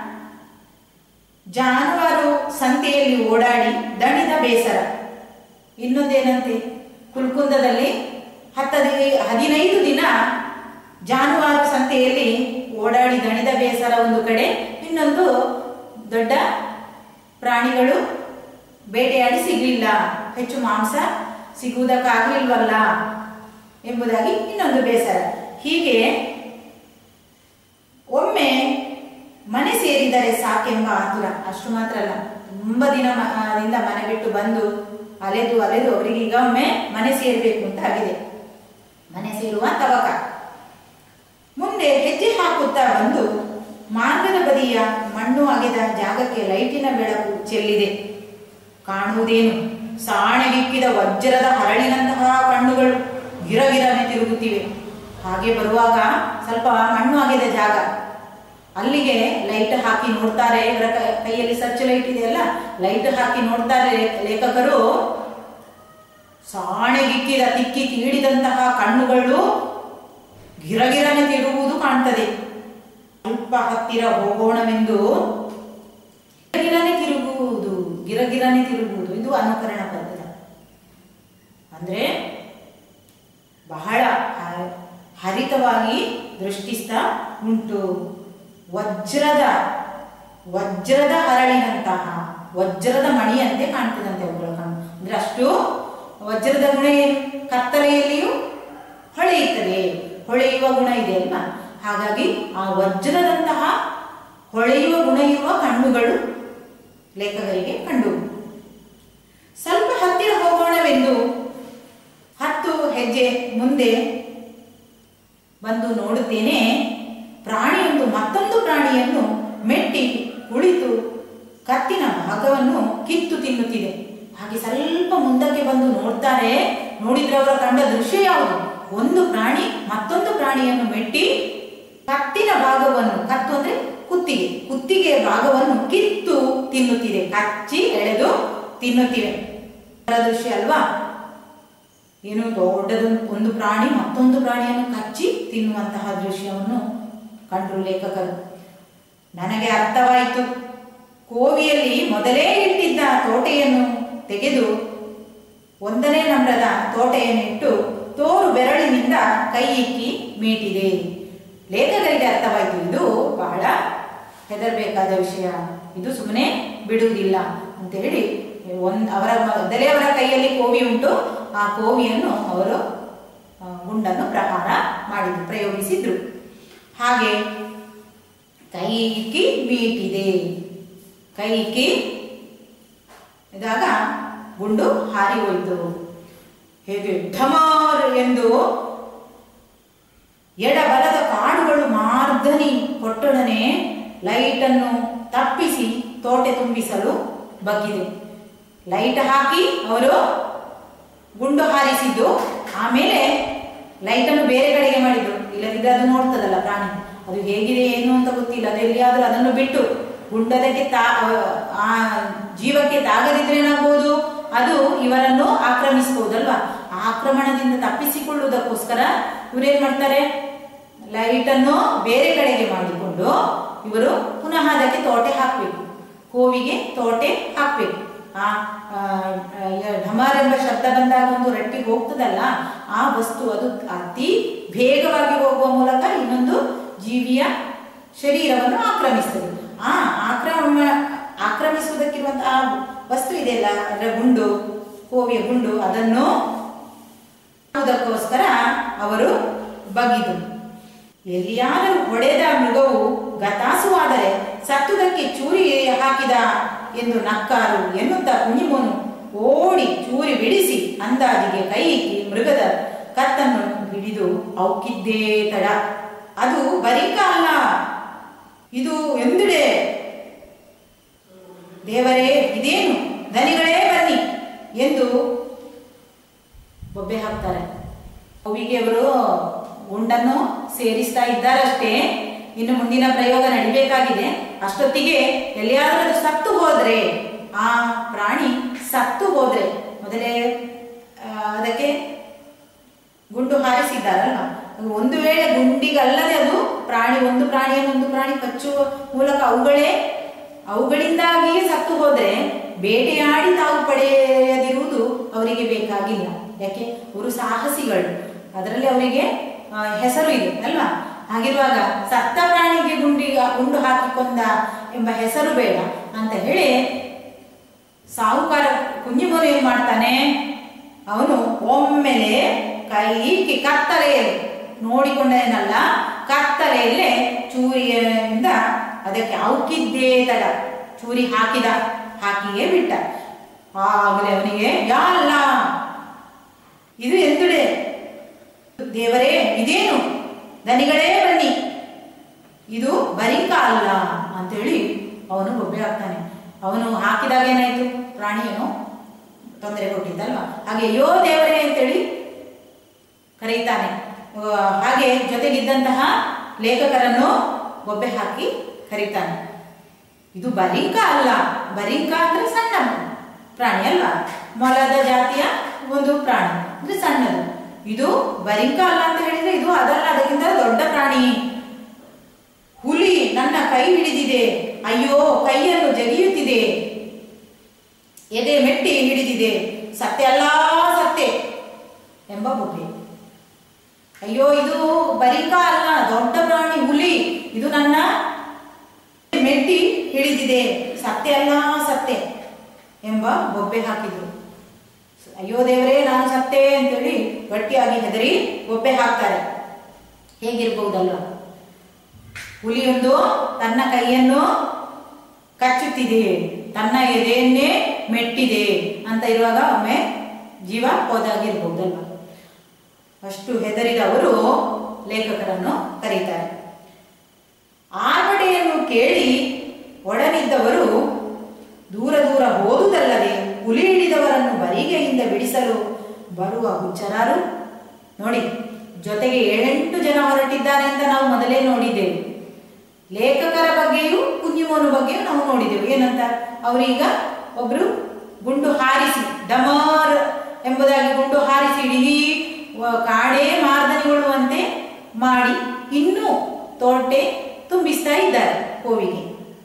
ಜಾನುವಾರು ಸಂತೆಯಲ್ಲಿ ಓಡಾಡಿ ದಣಿದ ಬೇಸರ. ಇನ್ನೊಂದೇನಂತೆ, ಕುಲ್ಕುಂದದಲ್ಲಿ ಹತ್ತ ಹದಿನೈದು ದಿನ ಜಾನುವಾರು ಸಂತೆಯಲ್ಲಿ ಓಡಾಡಿ ದಣಿದ ಬೇಸರ ಒಂದು ಕಡೆ, ಇನ್ನೊಂದು ದೊಡ್ಡ ಪ್ರಾಣಿಗಳು ಬೇಟೆಯಾಡಿ ಸಿಗಲಿಲ್ಲ, ಹೆಚ್ಚು ಮಾಂಸ ಸಿಗುವುದಕ್ಕಾಗಲಿಲ್ವಲ್ಲ ಎಂಬುದಾಗಿ ಇನ್ನೊಂದು ಬೇಸರ. ಹೀಗೆ ಒಮ್ಮೆ ಮನೆ ಸೇರಿದರೆ ಸಾಕೆಂಬ ಆತುರ. ಅಷ್ಟು ಮಾತ್ರ ಅಲ್ಲ, ತುಂಬ ದಿನದಿಂದ ಮನೆ ಬಿಟ್ಟು ಬಂದು ಅಲೆದು ಅಲೆದು ಅವರಿಗೆ ಈಗ ಒಮ್ಮೆ ಮನೆ ಸೇರಬೇಕು ಅಂತ ಆಗಿದೆ. ಮನೆ ಸೇರುವ ತವಕ. ಮುಂದೆ ಹೆಜ್ಜೆ ಹಾಕುತ್ತಾ ಬಂದು ಮಾರ್ಗದ ಬದಿಯ ಮಣ್ಣು ಅಗೆದ ಜಾಗಕ್ಕೆ ಲೈಟಿನ ಬೆಳಕು ಚೆಲ್ಲಿದೆ. ಕಾಣುವುದೇನು? ಸಾಣೆಗಿಕ್ಕಿದ ವಜ್ರದ ಹರಳಿನಂತಹ ಕಣ್ಣುಗಳು ಗಿರಗಿರನೆ ತಿರುಗುತ್ತಿವೆ. ಹಾಗೆ ಬರುವಾಗ ಸ್ವಲ್ಪ ಮಣ್ಣು ಅಗೆದ ಜಾಗ, ಅಲ್ಲಿಗೆ ಲೈಟ್ ಹಾಕಿ ನೋಡ್ತಾರೆ. ಇವರ ಕೈಯಲ್ಲಿ ಸರ್ಚ್ ಲೈಟ್ ಇದೆಯಲ್ಲ, ಲೈಟ್ ಹಾಕಿ ನೋಡ್ತಾರೆ ಲೇಖಕರು. ಸಾಣೆಗಿಕ್ಕಿದ ತಿಕ್ಕಿ ತೀಡಿದಂತಹ ಕಣ್ಣುಗಳು ಗಿರಗಿರನೆ ತಿರುಗುವುದು ಕಾಣ್ತದೆ. ಸ್ವಲ್ಪ ಹತ್ತಿರ ಹೋಗೋಣವೆಂದು ಗಿರಗಿರನೆ ತಿರುಗುವುದು ಗಿರಗಿರನೆ ತಿರುಗುವುದು ಇದು ಅನುಕರಣ ಪದ್ಧತಿ. ಅಂದರೆ ಬಹಳ ಹರಿತವಾಗಿ ದೃಷ್ಟಿಸ್ತಾ ಉಂಟು. ವಜ್ರದ ವಜ್ರದ ಹರಳಿನಂತಹ ವಜ್ರದ ಮಣಿಯಂತೆ ಕಾಣ್ತದಂತೆ ಅವುಗಳ ಕಣ್ಣು. ಅಂದ್ರೆ ಅಷ್ಟು ವಜ್ರದ ಗುಣ ಏನು, ಕತ್ತಲೆಯಲ್ಲಿಯೂ ಹೊಳೆಯುತ್ತದೆ, ಹೊಳೆಯುವ ಗುಣ ಇದೆ ಅಲ್ವಾ. ಹಾಗಾಗಿ ಆ ವಜ್ರದಂತಹ ಹೊಳೆಯುವ ಗುಣ ಇರುವ ಕಣ್ಣುಗಳು ಲೇಖಕರಿಗೆ ಕಂಡು. ಸ್ವಲ್ಪ ಹತ್ತಿರ ಹೋಗೋಣವೆಂದು ಹತ್ತು ಹೆಜ್ಜೆ ಮುಂದೆ ಬಂದು ನೋಡುತ್ತೇನೆ, ಪ್ರಾಣಿಯೊಂದು ಮತ್ತೊಂದು ಪ್ರಾಣಿಯನ್ನು ಮೆಟ್ಟಿ ಕುಳಿತು ಕತ್ತಿನ ಭಾಗವನ್ನು ಕಿತ್ತು ತಿನ್ನುತ್ತಿದೆ. ಹಾಗೆ ಸ್ವಲ್ಪ ಮುಂದಕ್ಕೆ ಬಂದು ನೋಡ್ತಾರೆ. ನೋಡಿದ್ರೆ ಅವರ ಕಂಡ ದೃಶ್ಯ ಯಾವುದು? ಒಂದು ಪ್ರಾಣಿ ಮತ್ತೊಂದು ಪ್ರಾಣಿಯನ್ನು ಮೆಟ್ಟಿ ಕತ್ತಿನ ಭಾಗವನ್ನು, ಕತ್ತು ಅಂದ್ರೆ ಕುತ್ತಿಗೆ, ಕುತ್ತಿಗೆಯ ಭಾಗವನ್ನು ಕಿತ್ತು ತಿನ್ನುತ್ತಿದೆ, ಕಚ್ಚಿ ಎಳೆದು ತಿನ್ನುತ್ತಿವೆ. ದೃಶ್ಯ ಅಲ್ವಾ. ಏನು ದೊಡ್ಡದೊಂದು ಒಂದು ಪ್ರಾಣಿ ಮತ್ತೊಂದು ಪ್ರಾಣಿಯನ್ನು ಕಚ್ಚಿ ತಿನ್ನುವಂತಹ ದೃಶ್ಯವನ್ನು ಕಂಡರು ಲೇಖಕರು. ನನಗೆ ಅರ್ಥವಾಯಿತು. ಕೋವಿಯಲ್ಲಿ ಮೊದಲೇ ಇಟ್ಟಿದ್ದ ತೋಟೆಯನ್ನು ತೆಗೆದು ಒಂದನೇ ನಂಬರದ ತೋಟೆಯನ್ನಿಟ್ಟು ತೋರು ಬೆರಳಿನಿಂದ ಕೈ ಇಕ್ಕಿ ಮೀಟಿದೆ. ಲೇಖಕರಿಗೆ ಅರ್ಥವಾಯಿತು, ಇದು ಬಹಳ ಹೆದರಬೇಕಾದ ವಿಷಯ, ಇದು ಸುಮ್ಮನೆ ಬಿಡುವುದಿಲ್ಲ ಅಂತ ಹೇಳಿ ಒಂದ್ ಅವರ ಮೊದಲೇ ಅವರ ಕೈಯಲ್ಲಿ ಕೋವಿ ಉಂಟು, ಆ ಕೋವಿಯನ್ನು ಅವರು ಗುಂಡನ್ನು ಪ್ರಹಾರ ಮಾಡಿದ್ರು, ಪ್ರಯೋಗಿಸಿದ್ರು. ಹಾಗೆ ಕೈ ಇಕ್ಕಿ ಮೀಟಿದೆ. ಕೈ ಇಕ್ಕಿ ಇದಾಗ ಗುಂಡು ಹಾರಿ ಹೋಯಿತು. ಹೇಗೆ ಢಮಾರ್ ಎಂದು ಎಡಬಲದ ಕಾಡುಗಳು ಮಾರ್ಧನಿ ಕೊಟ್ಟೊಡನೆ ಲೈಟನ್ನು ತಪ್ಪಿಸಿ ತೋಟೆ ತುಂಬಿಸಲು ಬಗ್ಗಿದೆ. ಲೈಟ್ ಹಾಕಿ ಅವರು ಗುಂಡು ಹಾರಿಸಿದ್ದು, ಆಮೇಲೆ ಲೈಟನ್ನು ಬೇರೆ ಕಡೆಗೆ ಮಾಡಿದ್ರು. ಇಲ್ಲದಿದ್ದರೆ ಅದು ನೋಡ್ತದಲ್ಲ ಪ್ರಾಣಿ, ಅದು ಹೇಗಿದೆ ಏನು ಅಂತ ಗೊತ್ತಿಲ್ಲ, ಅದು ಎಲ್ಲಿಯಾದರೂ ಅದನ್ನು ಬಿಟ್ಟು ಗುಂಡದಕ್ಕೆ ತಾ ಆ ಜೀವಕ್ಕೆ ತಾಗದಿದ್ರೆ ಏನಾಗಬಹುದು, ಅದು ಇವರನ್ನು ಆಕ್ರಮಿಸಬಹುದಲ್ವಾ. ಆ ಆಕ್ರಮಣದಿಂದ ತಪ್ಪಿಸಿಕೊಳ್ಳುವುದಕ್ಕೋಸ್ಕರ ಇವರೇನ್ ಮಾಡ್ತಾರೆ, ಲೈಟನ್ನು ಬೇರೆ ಕಡೆಗೆ ಮಾಡಿಕೊಂಡು ಇವರು ಪುನಃ ಅದಕ್ಕೆ ತೋಟೆ ಹಾಕಬೇಕು, ಕೋವಿಗೆ ತೋಟೆ ಹಾಕಬೇಕು. ಆ ಢಮಾರ್ ಎಂಬ ಶಬ್ದ ಬಂದಾಗ ಒಂದು ರಟ್ಟಿಗೆ ಹೋಗ್ತದಲ್ಲ, ಆ ವಸ್ತು ಅದು ಅತಿ ವೇಗವಾಗಿ ಹೋಗುವ ಮೂಲಕ ಇನ್ನೊಂದು ಜೀವಿಯ ಶರೀರವನ್ನು ಆಕ್ರಮಿಸ್ತದೆ. ಆ ಆಕ್ರಮ ಆಕ್ರಮಿಸುವುದಕ್ಕಿರುವಂತಹ ವಸ್ತು ಇದೆಯಲ್ಲ, ಅದರ ಗುಂಡು, ಕೋವಿಯ ಗುಂಡು, ಅದನ್ನು ಅದಕ್ಕೋಸ್ಕರ ಅವರು ಬಗ್ಗಿದರು. ಎಲ್ಲಿಯಾದರೂ ಹೊಡೆದ ಮೃಗವು ಗತಾಸುವಾದರೆ ಸತ್ತುದಕ್ಕೆ ಚೂರಿ ಹಾಕಿದ ಎಂದು ನಕ್ಕಾರು ಎನ್ನುತ್ತಾ ಕುಣಿಮೋನು ಓಡಿ ಚೂರಿ ಬಿಡಿಸಿ ಅಂದಾಜಿಗೆ ಕೈ ಇಕ್ಕಿ ಮೃಗದ ಕತ್ತನ್ನು ಹಿಡಿದು ಔಕಿದ್ದೇ ತಡ. ಅದು ಬರಿಕ ಅಲ್ಲ, ಇದು ಎಂದುಡೆ. ದೇವರೇ ಇದೇನು, ದನಿಗಳೇ ಬನ್ನಿ ಎಂದು ಬೊಬ್ಬೆ ಹಾಕ್ತಾರೆ. ಅವಿಗೆ ಅವರು ಗುಂಡನ್ನು ಸೇರಿಸ್ತಾ ಇದ್ದಾರಷ್ಟೇ, ಇನ್ನು ಮುಂದಿನ ಪ್ರಯೋಗ ನಡಿಬೇಕಾಗಿದೆ. ಅಷ್ಟೊತ್ತಿಗೆ ಎಲ್ಲಿಯಾದರೂ ಅದು ಸತ್ತು ಹೋದ್ರೆ, ಆ ಪ್ರಾಣಿ ಸತ್ತು ಹೋದ್ರೆ, ಮೊದಲೇ ಅದಕ್ಕೆ ಗುಂಡು ಹಾರಿಸಿದ್ದಾರಲ್ಲ, ಒಂದು ವೇಳೆ ಗುಂಡಿಗಲ್ಲದೆ ಅದು ಪ್ರಾಣಿ ಒಂದು ಪ್ರಾಣಿಯನ್ನು ಒಂದು ಪ್ರಾಣಿ ಕಚ್ಚುವ ಮೂಲಕ ಅವುಗಳೇ ಅವುಗಳಿಂದಾಗಿಯೇ ಸತ್ತು ಹೋದ್ರೆ ಬೇಟೆಯಾಡಿ ತಾವು ಪಡೆಯದಿರುವುದು ಅವರಿಗೆ ಬೇಕಾಗಿಲ್ಲ. ಯಾಕೆ, ಅವರು ಸಾಹಸಿಗಳು, ಅದರಲ್ಲಿ ಅವರಿಗೆ ಹೆಸರು ಇದೆ ಅಲ್ವಾ. ಹಾಗಿರುವಾಗ ಸತ್ತ ಪ್ರಾಣಿಗೆ ಗುಂಡಿಗ ಗುಂಡು ಹಾಕಿಕೊಂಡ ಎಂಬ ಹೆಸರು ಬೇಡ ಅಂತ ಹೇಳಿ ಸಾಹುಕಾರ ಕುಂಜಿಮೋನು ಏನ್ ಮಾಡ್ತಾನೆ, ಅವನು ಒಮ್ಮೆಲೆ ಕೈ ಇಕ್ಕಿ ಕತ್ತಲೆಯಲ್ಲಿ ನೋಡಿಕೊಂಡೇನಲ್ಲ, ಕತ್ತಲೆಯಲ್ಲೇ ಚೂರಿಯಿಂದ ಅದಕ್ಕೆ ಔಕಿದ್ದೇ ತಡ ಚೂರಿ ಹಾಕಿದ, ಹಾಕಿಯೇ ಬಿಟ್ಟ. ಆಗಲೇ ಅವನಿಗೆ ಯಾಲ್ಲ, ಇದು ಎಂದುಡೆ, ದೇವರೇ ಇದೇನು, ದನಿಗಳೇ ಬನ್ನಿ, ಇದು ಬರಿಕ ಅಲ್ಲ ಅಂತೇಳಿ ಅವನು ಬೊಬ್ಬೆ ಹಾಕ್ತಾನೆ. ಅವನು ಹಾಕಿದಾಗ ಏನಾಯ್ತು, ಪ್ರಾಣಿಯನ್ನು ತೊಂದರೆ ಕೊಟ್ಟಿದ್ದಲ್ವಾ. ಹಾಗೆ ಅಯ್ಯೋ ದೇವರೇ ಅಂತೇಳಿ ಕರೀತಾನೆ. ಹಾಗೆ ಜೊತೆಗಿದ್ದಂತಹ ಲೇಖಕರನ್ನು ಬೊಬ್ಬೆ ಹಾಕಿ ಕರೀತಾನೆ. ಇದು ಬರಿಂಕ ಅಲ್ಲ, ಬರಿಂಕ ಅಂದ್ರೆ ಸಣ್ಣ ಪ್ರಾಣಿ ಅಲ್ವಾ, ಮೊಲದ ಜಾತಿಯ ಒಂದು ಪ್ರಾಣಿ ಅಂದ್ರೆ ಸಣ್ಣದು. ಇದು ಬರಿಂಕ ಅಲ್ಲ ಅಂತ ಹೇಳಿದ್ರೆ ಇದು ಅದಲ್ಲ, ಅದಕ್ಕಿಂತ ದೊಡ್ಡ ಪ್ರಾಣಿ. ಹುಲಿ ನನ್ನ ಕೈ ಹಿಡಿದಿದೆ, ಅಯ್ಯೋ ಕೈಯನ್ನು ಜಗಿಯುತ್ತಿದೆ, ಎದೆ ಮೆಟ್ಟಿ ಹಿಡಿದಿದೆ, ಸತ್ಯ ಅಲ್ಲ ಸತ್ಯ ಎಂಬ ಬೊಬ್ಬೆ. ಅಯ್ಯೋ ಇದು ಬರಿಕ ಅಲ್ಲ, ದೊಡ್ಡ ಪ್ರಾಣಿ ಹುಲಿ, ಇದು ನನ್ನ ಮೆಟ್ಟಿ ಹಿಡಿದಿದೆ, ಸತ್ಯ ಅಲ್ಲ ಸತ್ಯ ಎಂಬ ಬೊಬ್ಬೆ ಹಾಕಿದ್ರು. ಅಯ್ಯೋ ದೇವರೇ ನಾನು ಸತ್ತೇ ಅಂತೇಳಿ ಗಟ್ಟಿಯಾಗಿ ಹೆದರಿ ಬೊಬ್ಬೆ ಹಾಕ್ತಾರೆ. ಹೇಗಿರ್ಬಹುದಲ್ವ? ಹುಲಿಯೊಂದು ತನ್ನ ಕೈಯನ್ನು ಕಚ್ಚುತ್ತಿದೆ, ತನ್ನ ಎದೆಯನ್ನೇ ಮೆಟ್ಟಿದೆ ಅಂತ ಇರುವಾಗ ಒಮ್ಮೆ ಜೀವ ಹೋದಾಗಿರ್ಬಹುದಲ್ವ? ಅಷ್ಟು ಹೆದರಿದವರು ಲೇಖಕರನ್ನು ಕರೀತಾರೆ. ಆರ್ಭಟೆಯನ್ನು ಕೇಳಿ ಒಡನಿದ್ದವರು ದೂರ ದೂರ ಹೋದುದಲ್ಲದೆ ಹುಲಿ ಹಿಡಿದವರನ್ನು ಬರಿಗೆಯಿಂದ ಬಿಡಿಸಲು ಬರುವ ಹುಚ್ಚರಾರು. ನೋಡಿ, ಜೊತೆಗೆ ಏಳೆಂಟು ಜನ ಹೊರಟಿದ್ದಾರೆ ಅಂತ ನಾವು ಮೊದಲೇ ನೋಡಿದ್ದೇವೆ. ಲೇಖಕರ ಬಗ್ಗೆಯೂ ಕುಂಜಿಮೋನು ಬಗ್ಗೆಯೂ ನಾವು ನೋಡಿದೆವು. ಏನಂತ? ಅವರೀಗ ಒಬ್ರು ಗುಂಡು ಹಾರಿಸಿ, ಡಮಾರ್ ಎಂಬುದಾಗಿ ಗುಂಡು ಹಾರಿಸಿ ಇಡೀ ಕಾಡೇ ಮಾರ್ದನಿಗೊಳ್ಳುವಂತೆ ಮಾಡಿ ಇನ್ನೂ ತೋಟೆ ತುಂಬಿಸ್ತಾ ಇದ್ದಾರೆ ಕೋವಿಗೆ.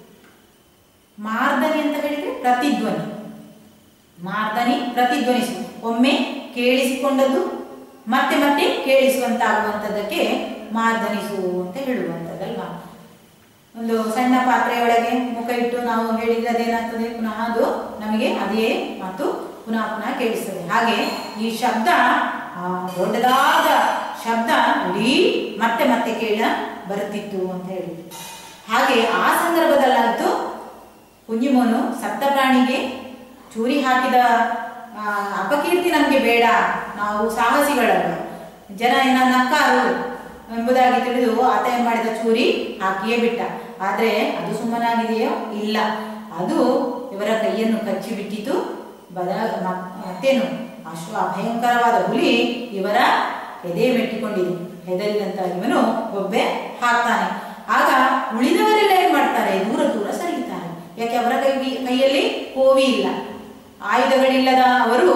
ಮಾರ್ದನಿ ಅಂತ ಹೇಳಿದ್ರೆ ಪ್ರತಿಧ್ವನಿ. ಮಾರ್ದನಿ ಪ್ರತಿಧ್ವನಿಸು, ಒಮ್ಮೆ ಕೇಳಿಸಿಕೊಂಡದ್ದು ಮತ್ತೆ ಮತ್ತೆ ಕೇಳಿಸುವಂತಾಗುವಂಥದ್ದಕ್ಕೆ ಮಾರ್ದನಿಸು ಅಂತ ಹೇಳುವಂಥದ್ದಲ್ವಾ? ಒಂದು ಸಣ್ಣ ಪಾತ್ರೆಯೊಳಗೆ ಮುಖ ಇಟ್ಟು ನಾವು ಹೇಳಿದ್ರೆ ಅದೇನಾಗ್ತದೆ, ಪುನಃ ಅದು ನಮಗೆ ಅದೇ ಮತ್ತು ಪುನಃ ಪುನಃ ಕೇಳಿಸ್ತದೆ. ಹಾಗೆ ಈ ಶಬ್ದ, ದೊಡ್ಡದಾದ ಶಬ್ದ ಇಡೀ ಮತ್ತೆ ಮತ್ತೆ ಕೇಳ ಬರುತ್ತಿತ್ತು ಅಂತ ಹೇಳಿದ್ರು. ಹಾಗೆ ಆ ಸಂದರ್ಭದಲ್ಲಂತೂ ಕುಂಜಿಮೋನು ಸಪ್ತ ಪ್ರಾಣಿಗೆ ಚೂರಿ ಹಾಕಿದ ಅಪಕೀರ್ತಿ ನಮಗೆ ಬೇಡ, ನಾವು ಸಾಹಸಿಗಳಲ್ಲ, ಜನ ಏನ ನಕ್ಕಾರು ಎಂಬುದಾಗಿ ತಿಳಿದು ಆತ ಏನ್ ಮಾಡಿದ, ಚೂರಿ ಹಾಕಿಯೇ ಬಿಟ್ಟ. ಆದ್ರೆ ಅದು ಸುಮ್ಮನಾಗಿದೆಯೋ? ಇಲ್ಲ, ಅದು ಇವರ ಕೈಯನ್ನು ಕಚ್ಚಿ ಬಿಟ್ಟಿತು. ಬದ ಮತ್ತೇನು, ಅಷ್ಟು ಅಭಯಂಕರವಾದ ಹುಲಿ ಇವರ ಎದೆ ಮೆಟ್ಟಿಕೊಂಡಿದೆ. ಹೆದರಿದಂತ ಇವನು ಒಬ್ಬೆ ಹಾಕ್ತಾನೆ. ಆಗ ಉಳಿದವರೆಲ್ಲ ಏನ್ ಮಾಡ್ತಾರೆ? ದೂರ ದೂರ ಸರಿಯುತ್ತಾರೆ. ಯಾಕೆ? ಅವರ ಕೈ ಕೈಯಲ್ಲಿ ಕೋವಿ ಇಲ್ಲ, ಆಯುಧಗಳಿಲ್ಲದ ಅವರು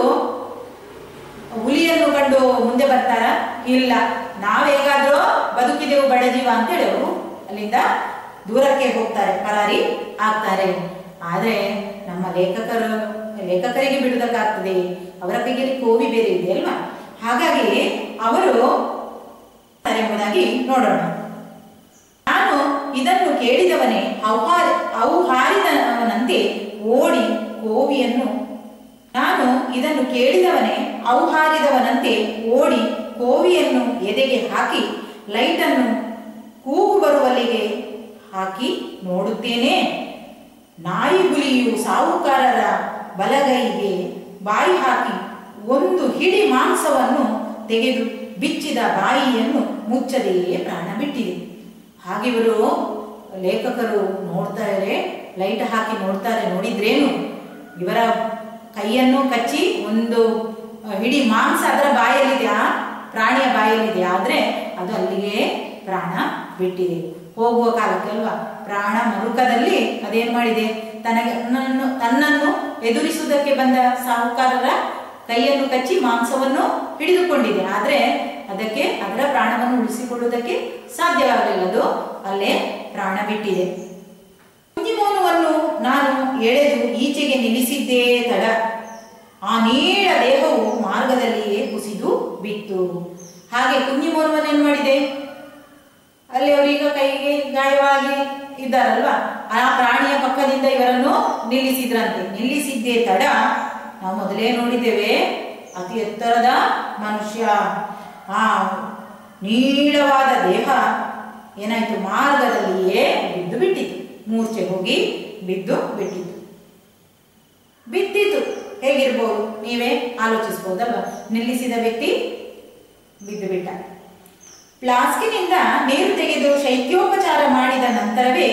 ಹುಲಿಯನ್ನು ಕಂಡು ಮುಂದೆ ಬರ್ತಾರ? ಇಲ್ಲ, ನಾವೇಗಾದ್ರೂ ಬದುಕಿದೆವು ಬಡಜೀವ ಅಂತೇಳಿ ಅವರು ಅಲ್ಲಿಂದ ದೂರಕ್ಕೆ ಹೋಗ್ತಾರೆ, ಪರಾರಿ ಆಗ್ತಾರೆ. ಆದ್ರೆ ನಮ್ಮ ಲೇಖಕರು ಲೇಖಕರಿಗೆ ಬಿಡುವುದಕ್ಕಾಗ್ತದೆ? ಅವರ ಕೈಯಲ್ಲಿ ಕೋವಿ ಬೇರೆ ಇದೆ ಅಲ್ವಾ? ಹಾಗಾಗಿ ಅವರು ಎಂಬುದಾಗಿ ನೋಡೋಣ. ನಾನು ಇದನ್ನು ಕೇಳಿದವನೇ ಔಹಾರಿ ಔಹಾರಿದವನಂತೆ ಓಡಿ ಕೋವಿಯನ್ನು ನಾನು ಇದನ್ನು ಕೇಳಿದವನೇ ಔಹಾರಿದವನಂತೆ ಓಡಿ ಕೋವಿಯನ್ನು ಎದೆಗೆ ಹಾಕಿ ಲೈಟನ್ನು ಕೂಗು ಬರುವಲ್ಲಿಗೆ ಹಾಕಿ ನೋಡುತ್ತೇನೆ. ನಾಯಿ ಹುಲಿಯು ಸಾಹುಕಾರರ ಬಲಗೈಗೆ ಬಾಯಿ ಹಾಕಿ ಒಂದು ಹಿಡಿ ಮಾಂಸವನ್ನು ತೆಗೆದು ಬಿಚ್ಚಿದ ಬಾಯಿಯನ್ನು ಮುಚ್ಚದೆಯೇ ಪ್ರಾಣ ಬಿಟ್ಟಿದೆ. ಹಾಗಿವರು ಲೇಖಕರು ನೋಡ್ತಾರೆ, ಲೈಟ್ ಹಾಕಿ ನೋಡ್ತಾರೆ. ನೋಡಿದ್ರೇನು, ಇವರ ಕೈಯನ್ನು ಕಚ್ಚಿ ಒಂದು ಹಿಡಿ ಮಾಂಸ ಅದರ ಬಾಯಲ್ಲಿದೆ, ಆ ಪ್ರಾಣಿಯ ಬಾಯಲ್ಲಿದೆ. ಆದ್ರೆ ಅದು ಅಲ್ಲಿಗೆ ಪ್ರಾಣ ಬಿಟ್ಟಿದೆ. ಹೋಗುವ ಕಾಲಕ್ಕೆ ಅಲ್ವಾ, ಪ್ರಾಣ ಮರುಕದಲ್ಲಿ ಅದೇನ್ ಮಾಡಿದೆ, ತನಗೆ ತನ್ನನ್ನು ಎದುರಿಸುವುದಕ್ಕೆ ಬಂದ ಸಾಹುಕಾರರ ಕೈಯನ್ನು ಕಚ್ಚಿ ಮಾಂಸವನ್ನು ಹಿಡಿದುಕೊಂಡಿದೆ. ಆದ್ರೆ ಅದಕ್ಕೆ ಅದರ ಪ್ರಾಣವನ್ನು ಉಳಿಸಿಕೊಳ್ಳುವುದಕ್ಕೆ ಸಾಧ್ಯವಾಗಲಿಲ್ಲ, ಅದು ಅಲ್ಲೇ ಪ್ರಾಣ ಬಿಟ್ಟಿದೆ. ಕುಂಜಿಮೋನುವನ್ನು ನಾನು ಎಳೆದು ಈಚೆಗೆ ನಿಲ್ಲಿಸಿದ್ದೇ ತಡ ಆ ನೀಳ ದೇಹವು ಮಾರ್ಗದಲ್ಲಿಯೇ ಕುಸಿದು ಬಿತ್ತು. ಹಾಗೆ ಕುಂಜಿಮೋನುವನ್ನು ಏನ್ ಮಾಡಿದೆ, ಅಲ್ಲಿ ಅವರೀಗ ಕೈಗೆ ಗಾಯವಾಗಿ ಇದ್ದಾರಲ್ವಾ, ಆ ಪ್ರಾಣಿಯ ಪಕ್ಕದಿಂದ ಇವರನ್ನು ನಿಲ್ಲಿಸಿದ್ರಂತೆ. ನಿಲ್ಲಿಸಿದ್ದೇ ತಡ, ನಾವು ಮೊದಲೇ ನೋಡಿದ್ದೇವೆ, ಅತಿ ಎತ್ತರದ ಮನುಷ್ಯ, ಆ ನೀಳವಾದ ದೇಹ ಏನಾಯ್ತು, ಮಾರ್ಗದಲ್ಲಿಯೇ ಬಿದ್ದು ಬಿಟ್ಟಿತು. ಮೂರ್ಛೆ ಹೋಗಿ ಬಿದ್ದು ಬಿಟ್ಟಿತು. ಬಿದ್ದಿತು ಹೇಗಿರ್ಬೋದು ನೀವೇ ಆಲೋಚಿಸಬಹುದಲ್ವಾ? ನಿಲ್ಲಿಸಿದ ವ್ಯಕ್ತಿ ಬಿದ್ದು ಬಿಟ್ಟ. ಫ್ಲಾಸ್ಕಿನಿಂದ ನೀರು ತೆಗೆದು ಶೈತ್ಯೋಪಚಾರ ಮಾಡಿದ ನಂತರವೇ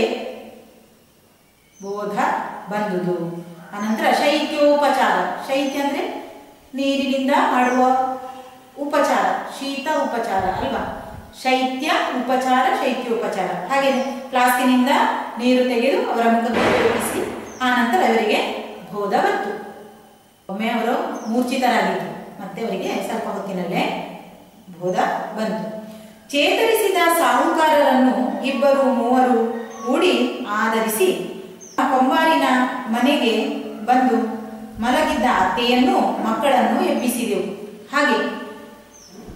ಬೋಧ ಬಂದುದು. ಅನಂತರ ಶೈತ್ಯೋಪಚಾರ, ಶೈತ್ಯ ಅಂದ್ರೆ ನೀರಿನಿಂದ ಮಾಡುವ ಉಪಚಾರ, ಶೀತ ಉಪಚಾರ ಅಲ್ವಾ? ಶೈತ್ಯ ಉಪಚಾರ, ಶೈತ್ಯೋಪಚಾರ. ಹಾಗೆ ಫ್ಲಾಸ್ಕಿನಿಂದ ನೀರು ತೆಗೆದು ಅವರ ಮುಖಕ್ಕೆ ಇರಿಸಿ ಆ ನಂತರ ಅವರಿಗೆ ಬೋಧ ಬಂತು. ಒಮ್ಮೆ ಅವರು ಮೂರ್ಛಿತರಾಗಿದ್ದರು, ಮತ್ತೆ ಅವರಿಗೆ ಸ್ವಲ್ಪ ಹೊತ್ತಿನಲ್ಲೇ ಬೋಧ ಬಂತು. ಚೇತರಿಸಿದ ಸಾಹುಕಾರರನ್ನು ಇಬ್ಬರು ಮೂವರು ಕೂಡಿ ಆಧರಿಸಿ ಕೊಂಬಾರಿನ ಮನೆಗೆ ಬಂದು ಮಲಗಿದ್ದ ಅತ್ತೆಯನ್ನು ಮಕ್ಕಳನ್ನು ಎಬ್ಬಿಸಿದೆವು. ಹಾಗೆ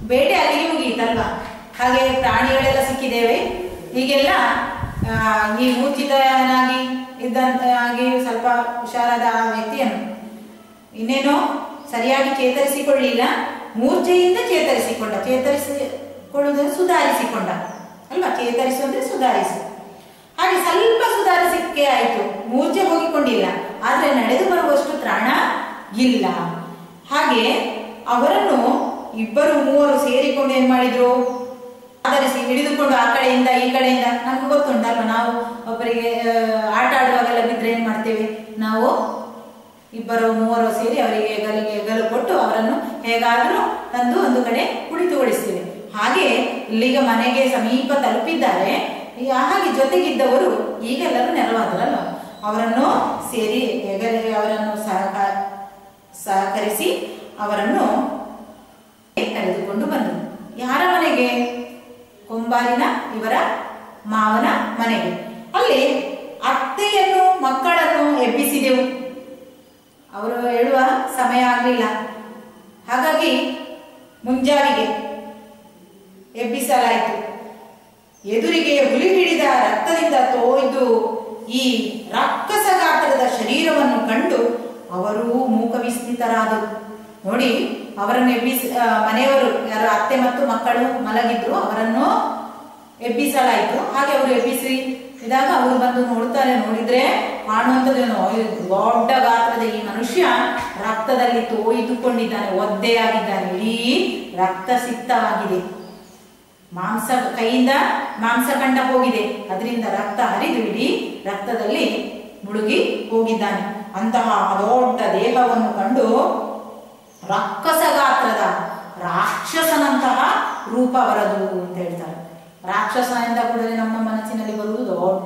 ಬೇಟೆ ಅಲ್ಲಿಗೆ ಮುಗಿಯಿತಲ್ವಾ. ಹಾಗೆ ಪ್ರಾಣಿಗಳೆಲ್ಲ ಸಿಕ್ಕಿದ್ದೇವೆ. ಹೀಗೆಲ್ಲ ಈ ಮೂರ್ಛಿತನಾಗಿ ಇದ್ದಂತಾಗಿ ಸ್ವಲ್ಪ ಹುಷಾರಾದ ಆ ವ್ಯಕ್ತಿಯನ್ನು ಇನ್ನೇನೋ ಸರಿಯಾಗಿ ಚೇತರಿಸಿಕೊಳ್ಳಿಲ್ಲ, ಮೂರ್ಛೆಯಿಂದ ಚೇತರಿಸಿಕೊಂಡ. ಚೇತರಿಸಿಕೊಳ್ಳುವುದನ್ನು ಸುಧಾರಿಸಿಕೊಂಡ ಅಲ್ವಾ, ಚೇತರಿಸು ಅಂದ್ರೆ ಸುಧಾರಿಸು. ಹಾಗೆ ಸ್ವಲ್ಪ ಸುಧಾರಿಸಿಕೆ ಆಯಿತು, ಮೂರ್ಛೆ ಹೋಗಿಕೊಂಡಿಲ್ಲ, ಆದ್ರೆ ನಡೆದು ಬರುವಷ್ಟು ತ್ರಾಣ ಇಲ್ಲ. ಹಾಗೆ ಅವರನ್ನು ಇಬ್ಬರು ಮೂವರು ಸೇರಿಕೊಂಡು ಏನ್ ಮಾಡಿದ್ರು, ಆಧರಿಸಿ ಹಿಡಿದುಕೊಂಡು ಆ ಕಡೆಯಿಂದ ಈ ಕಡೆಯಿಂದ, ನಮ್ಗೆ ಗೊತ್ತುಂಟಲ್ವ, ನಾವು ಒಬ್ಬರಿಗೆ ಆಟ ಆಡುವಾಗೆಲ್ಲ ಬಿದ್ರೆ ಏನ್ ಮಾಡ್ತೇವೆ, ನಾವು ಇಬ್ಬರು ಮೂವರು ಸೇರಿ ಅವರಿಗೆ ಗಲಿಗೆ ಗಲು ಕೊಟ್ಟು ಅವರನ್ನು ಹೇಗಾದರೂ ತಂದು ಒಂದು ಕಡೆ ಕುಳಿತುಗೊಳಿಸ್ತೇವೆ. ಹಾಗೆ ಇಲ್ಲಿಗ ಮನೆಗೆ ಸಮೀಪ ತಲುಪಿದ್ದಾರೆ. ಹಾಗೆ ಜೊತೆಗಿದ್ದವರು ಈಗೆಲ್ಲರೂ ನೆರವಾದರಲ್ಲ, ಅವರನ್ನು ಸೇರಿ ಹೆಗಲಿಗೆ ಅವರನ್ನು ಸಹಕ ಸಹಕರಿಸಿ ಅವರನ್ನು ಕರೆದುಕೊಂಡು ಬಂದರು. ಯಾರ ಮನೆಗೆ? ಕೊಂಬಾಲಿನ ಇವರ ಮಾವನ ಮನೆಗೆ. ಅಲ್ಲಿ ಅತ್ತೆಯನ್ನು ಮಕ್ಕಳನ್ನು ಎಬ್ಬಿಸಿದೆವು. ಅವರು ಹೇಳುವ ಸಮಯ ಆಗಲಿಲ್ಲ, ಹಾಗಾಗಿ ಮುಂಜಾವಿಗೆ ಎಬ್ಬಿಸಲಾಯಿತು. ಎದುರಿಗೆ ಹುಲಿ ಹಿಡಿದ ರಕ್ತದಿಂದ ತೋಯ್ದು ಈ ರಾಕ್ಷಸ ಗಾತ್ರದ ಶರೀರವನ್ನು ಕಂಡು ಅವರು ಮೂಕ ವಿಸ್ಮಿತರಾದರು. ನೋಡಿ, ಅವರನ್ನು ಎಬ್ಬಿಸ ಮನೆಯವರು ಯಾರು ಅತ್ತೆ ಮತ್ತು ಮಕ್ಕಳು ಮಲಗಿದ್ರು, ಅವರನ್ನು ಎಬ್ಬಿಸಲಾಯಿತು. ಹಾಗೆ ಅವರು ಎಬ್ಬಿಸಿ ಇದಾಗ ಅವರು ಬಂದು ನೋಡ್ತಾರೆ. ನೋಡಿದ್ರೆ ಕಾಣುವಂಥದ್ದೇನು, ದೊಡ್ಡ ಗಾತ್ರದ ಈ ಮನುಷ್ಯ ರಕ್ತದಲ್ಲಿ ತೋಯ್ದುಕೊಂಡಿದ್ದಾನೆ, ಒದ್ದೆಯಾಗಿದ್ದಾನೆ, ಇಡೀ ರಕ್ತ ಸಿಕ್ತವಾಗಿದೆ. ಮಾಂಸ ಕೈಯಿಂದ ಮಾಂಸಖಂಡ ಹೋಗಿದೆ, ಅದರಿಂದ ರಕ್ತ ಹರಿದು ಇಡೀ ರಕ್ತದಲ್ಲಿ ಮುಳುಗಿ ಹೋಗಿದ್ದಾನೆ. ಅಂತಹ ದೊಡ್ಡ ದೇಹವನ್ನು ಕಂಡು ರಾಕ್ಷಸ ಗಾತ್ರದ ರಾಕ್ಷಸನಂತಹ ರೂಪ ಬರದು ಅಂತ ಹೇಳ್ತಾರೆ. ರಾಕ್ಷಸ ಎಂದ ಕೂಡಲೇ ನಮ್ಮ ಮನಸ್ಸಿನಲ್ಲಿ ಬರುವುದು ದೊಡ್ಡ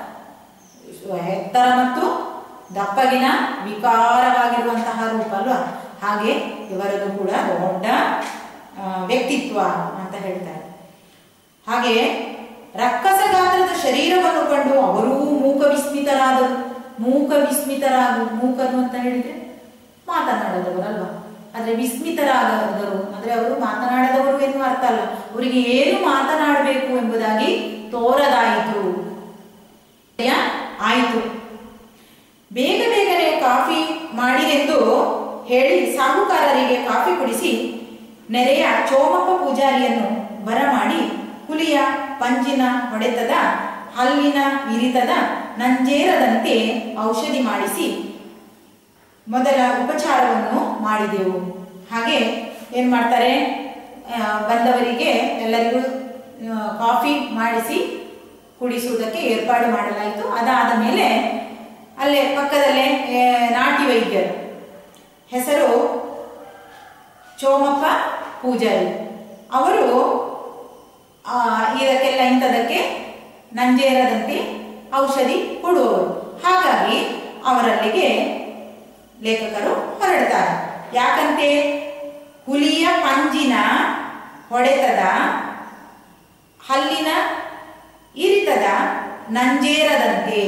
ಎತ್ತರ ಮತ್ತು ದಪ್ಪಗಿನ ವಿಕಾರವಾಗಿರುವಂತಹ ರೂಪ ಅಲ್ವಾ. ಹಾಗೆ ಇವರದು ಕೂಡ ದೊಡ್ಡ ವ್ಯಕ್ತಿತ್ವ ಅಂತ ಹೇಳ್ತಾರೆ. ಹಾಗೆ ರಾಕ್ಷಸ ಗಾತ್ರದ ಶರೀರವನ್ನು ಕಂಡು ಅವರೂ ಮೂಕ ವಿಸ್ಮಿತರಾದರು. ಮೂಕ ವಿಸ್ಮಿತರಾಗು ಮೂಕರು ಅಂತ ಹೇಳಿದ್ರೆ ಮಾತನಾಡದವರು ಅಲ್ವಾ, ಆದ್ರೆ ವಿಸ್ಮಿತರಾದರು ಅಂದ್ರೆ ಅವರು ಮಾತನಾಡದವರು ಎನ್ನುವ ಅರ್ಥ ಅಲ್ಲ, ಅವರಿಗೆ ಏನು ಮಾತನಾಡಬೇಕು ಎಂಬುದಾಗಿ ತೋರದಾಯಿತು ಆಯಿತು. ಬೇಗ ಬೇಗನೆ ಕಾಫಿ ಮಾಡಿದೆಂದು ಹೇಳಿ ಸಾಹುಕಾರರಿಗೆ ಕಾಫಿ ಕುಡಿಸಿ ನೆರೆಯ ಚೋಮಪ್ಪ ಪೂಜಾರಿಯನ್ನು ಬರಮಾಡಿ ಹುಲಿಯ ಪಂಜಿನ ಹೊಡೆತದ ಹಲ್ಲಿನ ಇರಿತದ ನಂಜೇರದಂತೆ ಔಷಧಿ ಮಾಡಿಸಿ ಮೊದಲ ಉಪಚಾರವನ್ನು ಮಾಡಿದೆವು. ಹಾಗೆ ಏನ್ ಮಾಡ್ತಾರೆ, ಬಂದವರಿಗೆ ಎಲ್ಲರಿಗೂ ಕಾಫಿ ಮಾಡಿಸಿ ಕುಡಿಸುವುದಕ್ಕೆ ಏರ್ಪಾಡು ಮಾಡಲಾಯಿತು. ಅದಾದ ಮೇಲೆ ಅಲ್ಲೇ ಪಕ್ಕದಲ್ಲೇ ನಾಟಿ ವೈದ್ಯರು, ಹೆಸರು ಚೋಮಪ್ಪ ಪೂಜಾರಿ, ಅವರು ಇದಕ್ಕೆಲ್ಲ ಇಂಥದಕ್ಕೆ ನಂಜೇರದಂತೆ ಔಷಧಿ ಕೊಡುವವರು. ಹಾಗಾಗಿ ಅವರಲ್ಲಿಗೆ ಲೇಖಕರು ಹೊರಡ್ತಾರೆ. ಯಾಕಂತೆ ಹುಲಿಯ ಪಂಜಿನ ಹೊಡೆತದ ಹಲ್ಲಿನ ಇರಿತದ ನಂಜೇರದಂತೆ,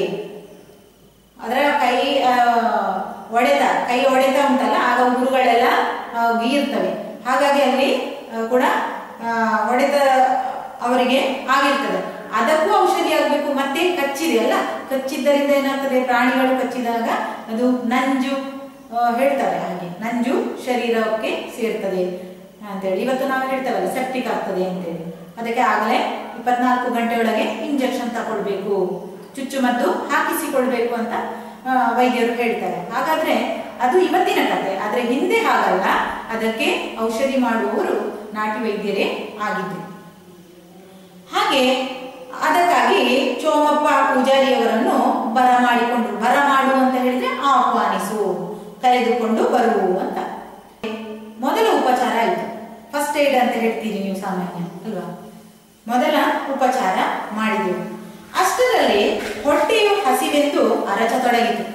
ಅದರ ಕೈ ಹೊಡೆತ ಕೈ ಹೊಡೆತ ಉಂಟಲ್ಲ, ಆಗ ಉಗುರುಗಳೆಲ್ಲ ಗೀರ್ತವೆ. ಹಾಗಾಗಿ ಅಲ್ಲಿ ಕೂಡ ಹೊಡೆತ ಅವರಿಗೆ ಆಗಿರ್ತದೆ. ಅದಕ್ಕೂ ಔಷಧಿ ಆಗಬೇಕು. ಮತ್ತೆ ಕಚ್ಚಿದೆ ಅಲ್ಲ, ಕಚ್ಚಿದ್ದರಿಂದ ಏನಾಗ್ತದೆ, ಪ್ರಾಣಿಗಳು ಕಚ್ಚಿದಾಗ ಅದು ನಂಜು ಹೇಳ್ತಾರೆ, ಹಾಗೆ ನಂಜು ಶರೀರಕ್ಕೆ ಸೇರ್ತದೆ ಅಂತೇಳಿ. ಇವತ್ತು ನಾವು ಹೇಳ್ತೇವಲ್ಲ ಸೆಪ್ಟಿಕ್ ಆಗ್ತದೆ ಅಂತೇಳಿ, ಅದಕ್ಕೆ ಆಗಲೇ ಇಪ್ಪತ್ನಾಲ್ಕು ಗಂಟೆ ಒಳಗೆ ಇಂಜೆಕ್ಷನ್ ತಗೊಳ್ಬೇಕು, ಚುಚ್ಚುಮದ್ದು ಹಾಕಿಸಿಕೊಳ್ಬೇಕು ಅಂತ ವೈದ್ಯರು ಹೇಳ್ತಾರೆ. ಹಾಗಾದ್ರೆ ಅದು ಇವತ್ತಿನ ಕಥೆ. ಆದ್ರೆ ಹಿಂದೆ ಹಾಗಲ್ಲ, ಅದಕ್ಕೆ ಔಷಧಿ ಮಾಡುವವರು ನಾಟಿ ವೈದ್ಯರೇ ಆಗಿದ್ರು. ಹಾಗೆ ಅದಕ್ಕಾಗಿ ಚೋಮಪ್ಪ ಪೂಜಾರಿಯವರನ್ನು ಬರಮಾಡಿಕೊಂಡ್ರು. ಬರಮಾಡು ಅಂತ ಹೇಳಿದ್ರೆ ಆಹ್ವಾನಿಸು, ಕರೆದುಕೊಂಡು ಬರು ಅಂತ. ಮೊದಲ ಉಪಚಾರ ಆಯಿತು. ಫಸ್ಟ್ ಏಡ್ ಅಂತ ಹೇಳ್ತೀರಿ ನೀವು ಸಾಮಾನ್ಯ ಅಲ್ವಾ. ಮೊದಲ ಉಪಚಾರ ಮಾಡಿದೆವು. ಅಷ್ಟರಲ್ಲಿ ಹೊಟ್ಟೆಯು ಹಸಿವೆಂದು ಅರಚತೊಡಗಿತು.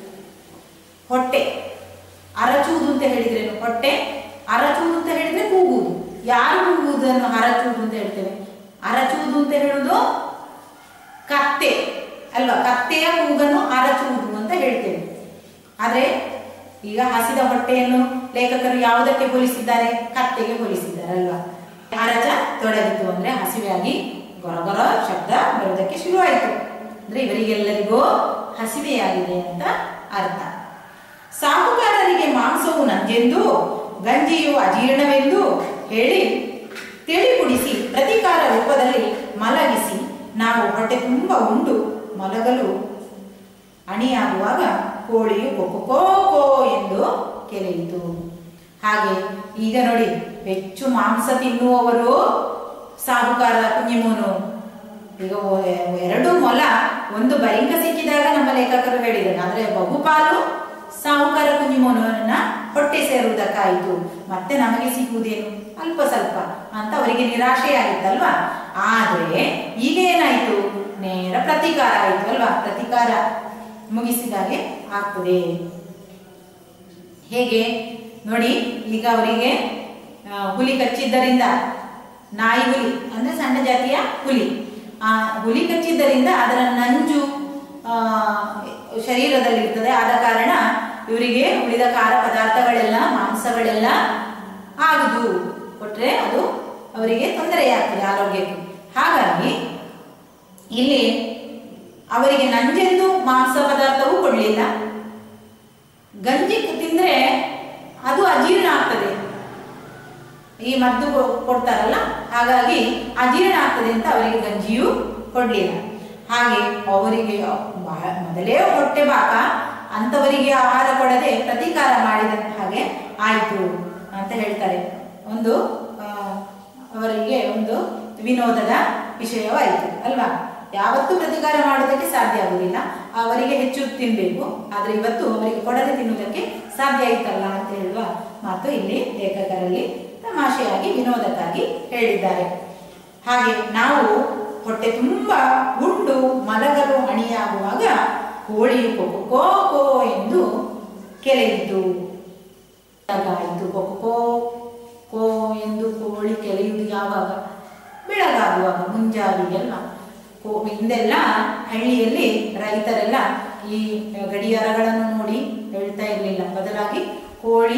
ಹೊಟ್ಟೆ ಅರಚುವುದು ಅಂತ ಹೇಳಿದ್ರೇನು? ಹೊಟ್ಟೆ ಅರಚುವುದು ಅಂತ ಹೇಳಿದ್ರೆ ಕೂಗುವುದು. ಯಾರು ಕೂಗುವುದನ್ನು ಅರಚುವುದು ಅಂತ ಹೇಳ್ತೇವೆ? ಅರಚುವುದು ಅಂತ ಹೇಳುವುದು ಕತ್ತೆ ಅಲ್ವಾ. ಕತ್ತೆಯ ಕೂಗನ್ನು ಅರಚುವುದು ಅಂತ ಹೇಳ್ತೇವೆ. ಆದ್ರೆ ಈಗ ಹಸಿದ ಹೊಟ್ಟೆಯನ್ನು ಲೇಖಕರು ಯಾವುದಕ್ಕೆ ಹೋಲಿಸಿದ್ದಾರೆ? ಕತ್ತೆಗೆ ಹೋಲಿಸಿದ್ದಾರೆ ಅಲ್ವಾ. ಅರಚ ತೊಡಗಿತು ಅಂದ್ರೆ ಹಸಿವೆಯಾಗಿ ಗೊರಗೊರ ಶಬ್ದ ಬರುವುದಕ್ಕೆ ಶುರುವಾಯಿತು. ಅಂದ್ರೆ ಇವರಿಗೆಲ್ಲರಿಗೂ ಹಸಿವೆಯಾಗಿದೆ ಅಂತ ಅರ್ಥ. ಸಾಹುಕಾರರಿಗೆ ಮಾಂಸವು ನಂಜೆಂದು ಗಂಜಿಯು ಅಜೀರ್ಣವೆಂದು ಹೇಳಿ ತಿಳಿಗುಡಿಸಿ ಪ್ರತೀಕಾರ ರೂಪದಲ್ಲಿ ಮಲಗಿಸಿ ನಾವು ಹೊಟ್ಟೆ ತುಂಬ ಉಂಡು ಮಲಗಲು ಅಣಿಯಾಗುವಾಗ ಕೋಳಿಯು ಕೊಕ್ಕೋ ಕೋ ಎಂದು ಕೆರೆಯಿತು. ಹಾಗೆ ಈಗ ನೋಡಿ, ಹೆಚ್ಚು ಮಾಂಸ ತಿನ್ನುವವರು ಸಾಹುಕಾರ ಕುഞ്ഞിಮೋನು. ಈಗ ಎರಡು ಮೊಲ ಒಂದು ಬರಿಂಕ ಸಿಕ್ಕಿದಾಗ ನಮ್ಮ ಲೇಖಕರು ಹೇಳಿದರು, ಆದ್ರೆ ಬಹುಪಾಲು ಸಾಹುಕಾರ ಕುഞ്ഞിಮೋನನ್ನ ಹೊಟ್ಟೆ ಸೇರುವುದಕ್ಕಾಯಿತು, ಮತ್ತೆ ನಮಗೆ ಸಿಗುವುದೇನು ಅಲ್ಪ ಸ್ವಲ್ಪ ಅಂತ ಅವರಿಗೆ ನಿರಾಶೆಯಾಗಿತ್ತಲ್ವಾ. ಆದ್ರೆ ಈಗ ಏನಾಯ್ತು, ನೇರ ಪ್ರತೀಕಾರ ಆಯ್ತು ಅಲ್ವಾ. ಪ್ರತೀಕಾರ ಮುಗಿಸಿದಾಗೆ ಆಗ್ತದೆ. ಹೇಗೆ ನೋಡಿ, ಈಗ ಅವರಿಗೆ ಹುಲಿ ಕಚ್ಚಿದ್ದರಿಂದ, ನಾಯಿ ಹುಲಿ ಅಂದ್ರೆ ಸಣ್ಣ ಜಾತಿಯ ಹುಲಿ, ಆ ಹುಲಿ ಕಚ್ಚಿದ್ದರಿಂದ ಅದರ ನಂಜು ಶರೀರದಲ್ಲಿ ಇರ್ತದೆ. ಆದ ಕಾರಣ ಇವರಿಗೆ ಉಳಿದ ಖಾರ ಪದಾರ್ಥಗಳೆಲ್ಲ ಮಾಂಸಗಳೆಲ್ಲ ಆಗುದು ಕೊಟ್ರೆ ಅದು ಅವರಿಗೆ ತೊಂದರೆಯಾಗ್ತದೆ ಆರೋಗ್ಯಕ್ಕೆ. ಹಾಗಾಗಿ ಇಲ್ಲಿ ಅವರಿಗೆ ನಂಜೆಂದು ಮಾಂಸ ಪದಾರ್ಥವೂ ಕೊಡಲಿಲ್ಲ. ಗಂಜಿ ತಿಂದ್ರೆ ಅದು ಅಜೀರ್ಣ ಆಗ್ತದೆ, ಈ ಮದ್ದು ಕೊಡ್ತಾರಲ್ಲ, ಹಾಗಾಗಿ ಅಜೀರ್ಣ ಆಗ್ತದೆ ಅಂತ ಅವರಿಗೆ ಗಂಜಿಯೂ ಕೊಡಲಿಲ್ಲ. ಹಾಗೆ ಅವರಿಗೆ ಮೊದಲೇ ಹೊಟ್ಟೆ ಬಾಕ ಅಂತವರಿಗೆ ಆಹಾರ ಕೊಡದೆ ಪ್ರತೀಕಾರ ಮಾಡಿದ ಹಾಗೆ ಆಯಿತು ಅಂತ ಹೇಳ್ತಾರೆ. ಒಂದು ಅವರಿಗೆ ಒಂದು ವಿನೋದದ ವಿಷಯವಾಯಿತು ಅಲ್ವಾ. ಯಾವತ್ತೂ ಪ್ರತೀಕಾರ ಮಾಡೋದಕ್ಕೆ ಸಾಧ್ಯ ಆಗುವುದಿಲ್ಲ, ಅವರಿಗೆ ಹೆಚ್ಚು ತಿನ್ನಬೇಕು, ಆದರೆ ಇವತ್ತು ಅವರಿಗೆ ಕೊಡದೆ ತಿನ್ನುವುದಕ್ಕೆ ಸಾಧ್ಯ ಆಯ್ತಲ್ಲ ಅಂತ ಹೇಳುವ ಮಾತು ಇಲ್ಲಿ ಲೇಖಕರಲ್ಲಿ ತಮಾಷೆಯಾಗಿ ವಿನೋದಕ್ಕಾಗಿ ಹೇಳಿದ್ದಾರೆ. ಹಾಗೆ ನಾವು ಹೊಟ್ಟೆ ತುಂಬ ಉಂಡು ಮಲಗಲು ಅಣಿಯಾಗುವಾಗ ಕೋಳಿಯು ಕೊಕ್ಕೋ ಕೋ ಎಂದು ಕೆರೆಯಿತು. ಆಯಿತು ಕೊಕ್ಕೋ ಕೋ ಎಂದು ಕೋಳಿ ಕೆರೆಯುವುದು ಯಾವಾಗ? ಬೆಳಗಾಗುವಾಗ, ಮುಂಜಾವಿಗೆ ಅಲ್ವಾ. ಕೋ ಹಿಂದೆಲ್ಲ ಹಳ್ಳಿಯಲ್ಲಿ ರೈತರೆಲ್ಲ ಈ ಗಡಿಯಾರಗಳನ್ನು ನೋಡಿ ಹೇಳ್ತಾ ಇರಲಿಲ್ಲ, ಬದಲಾಗಿ ಕೋಳಿ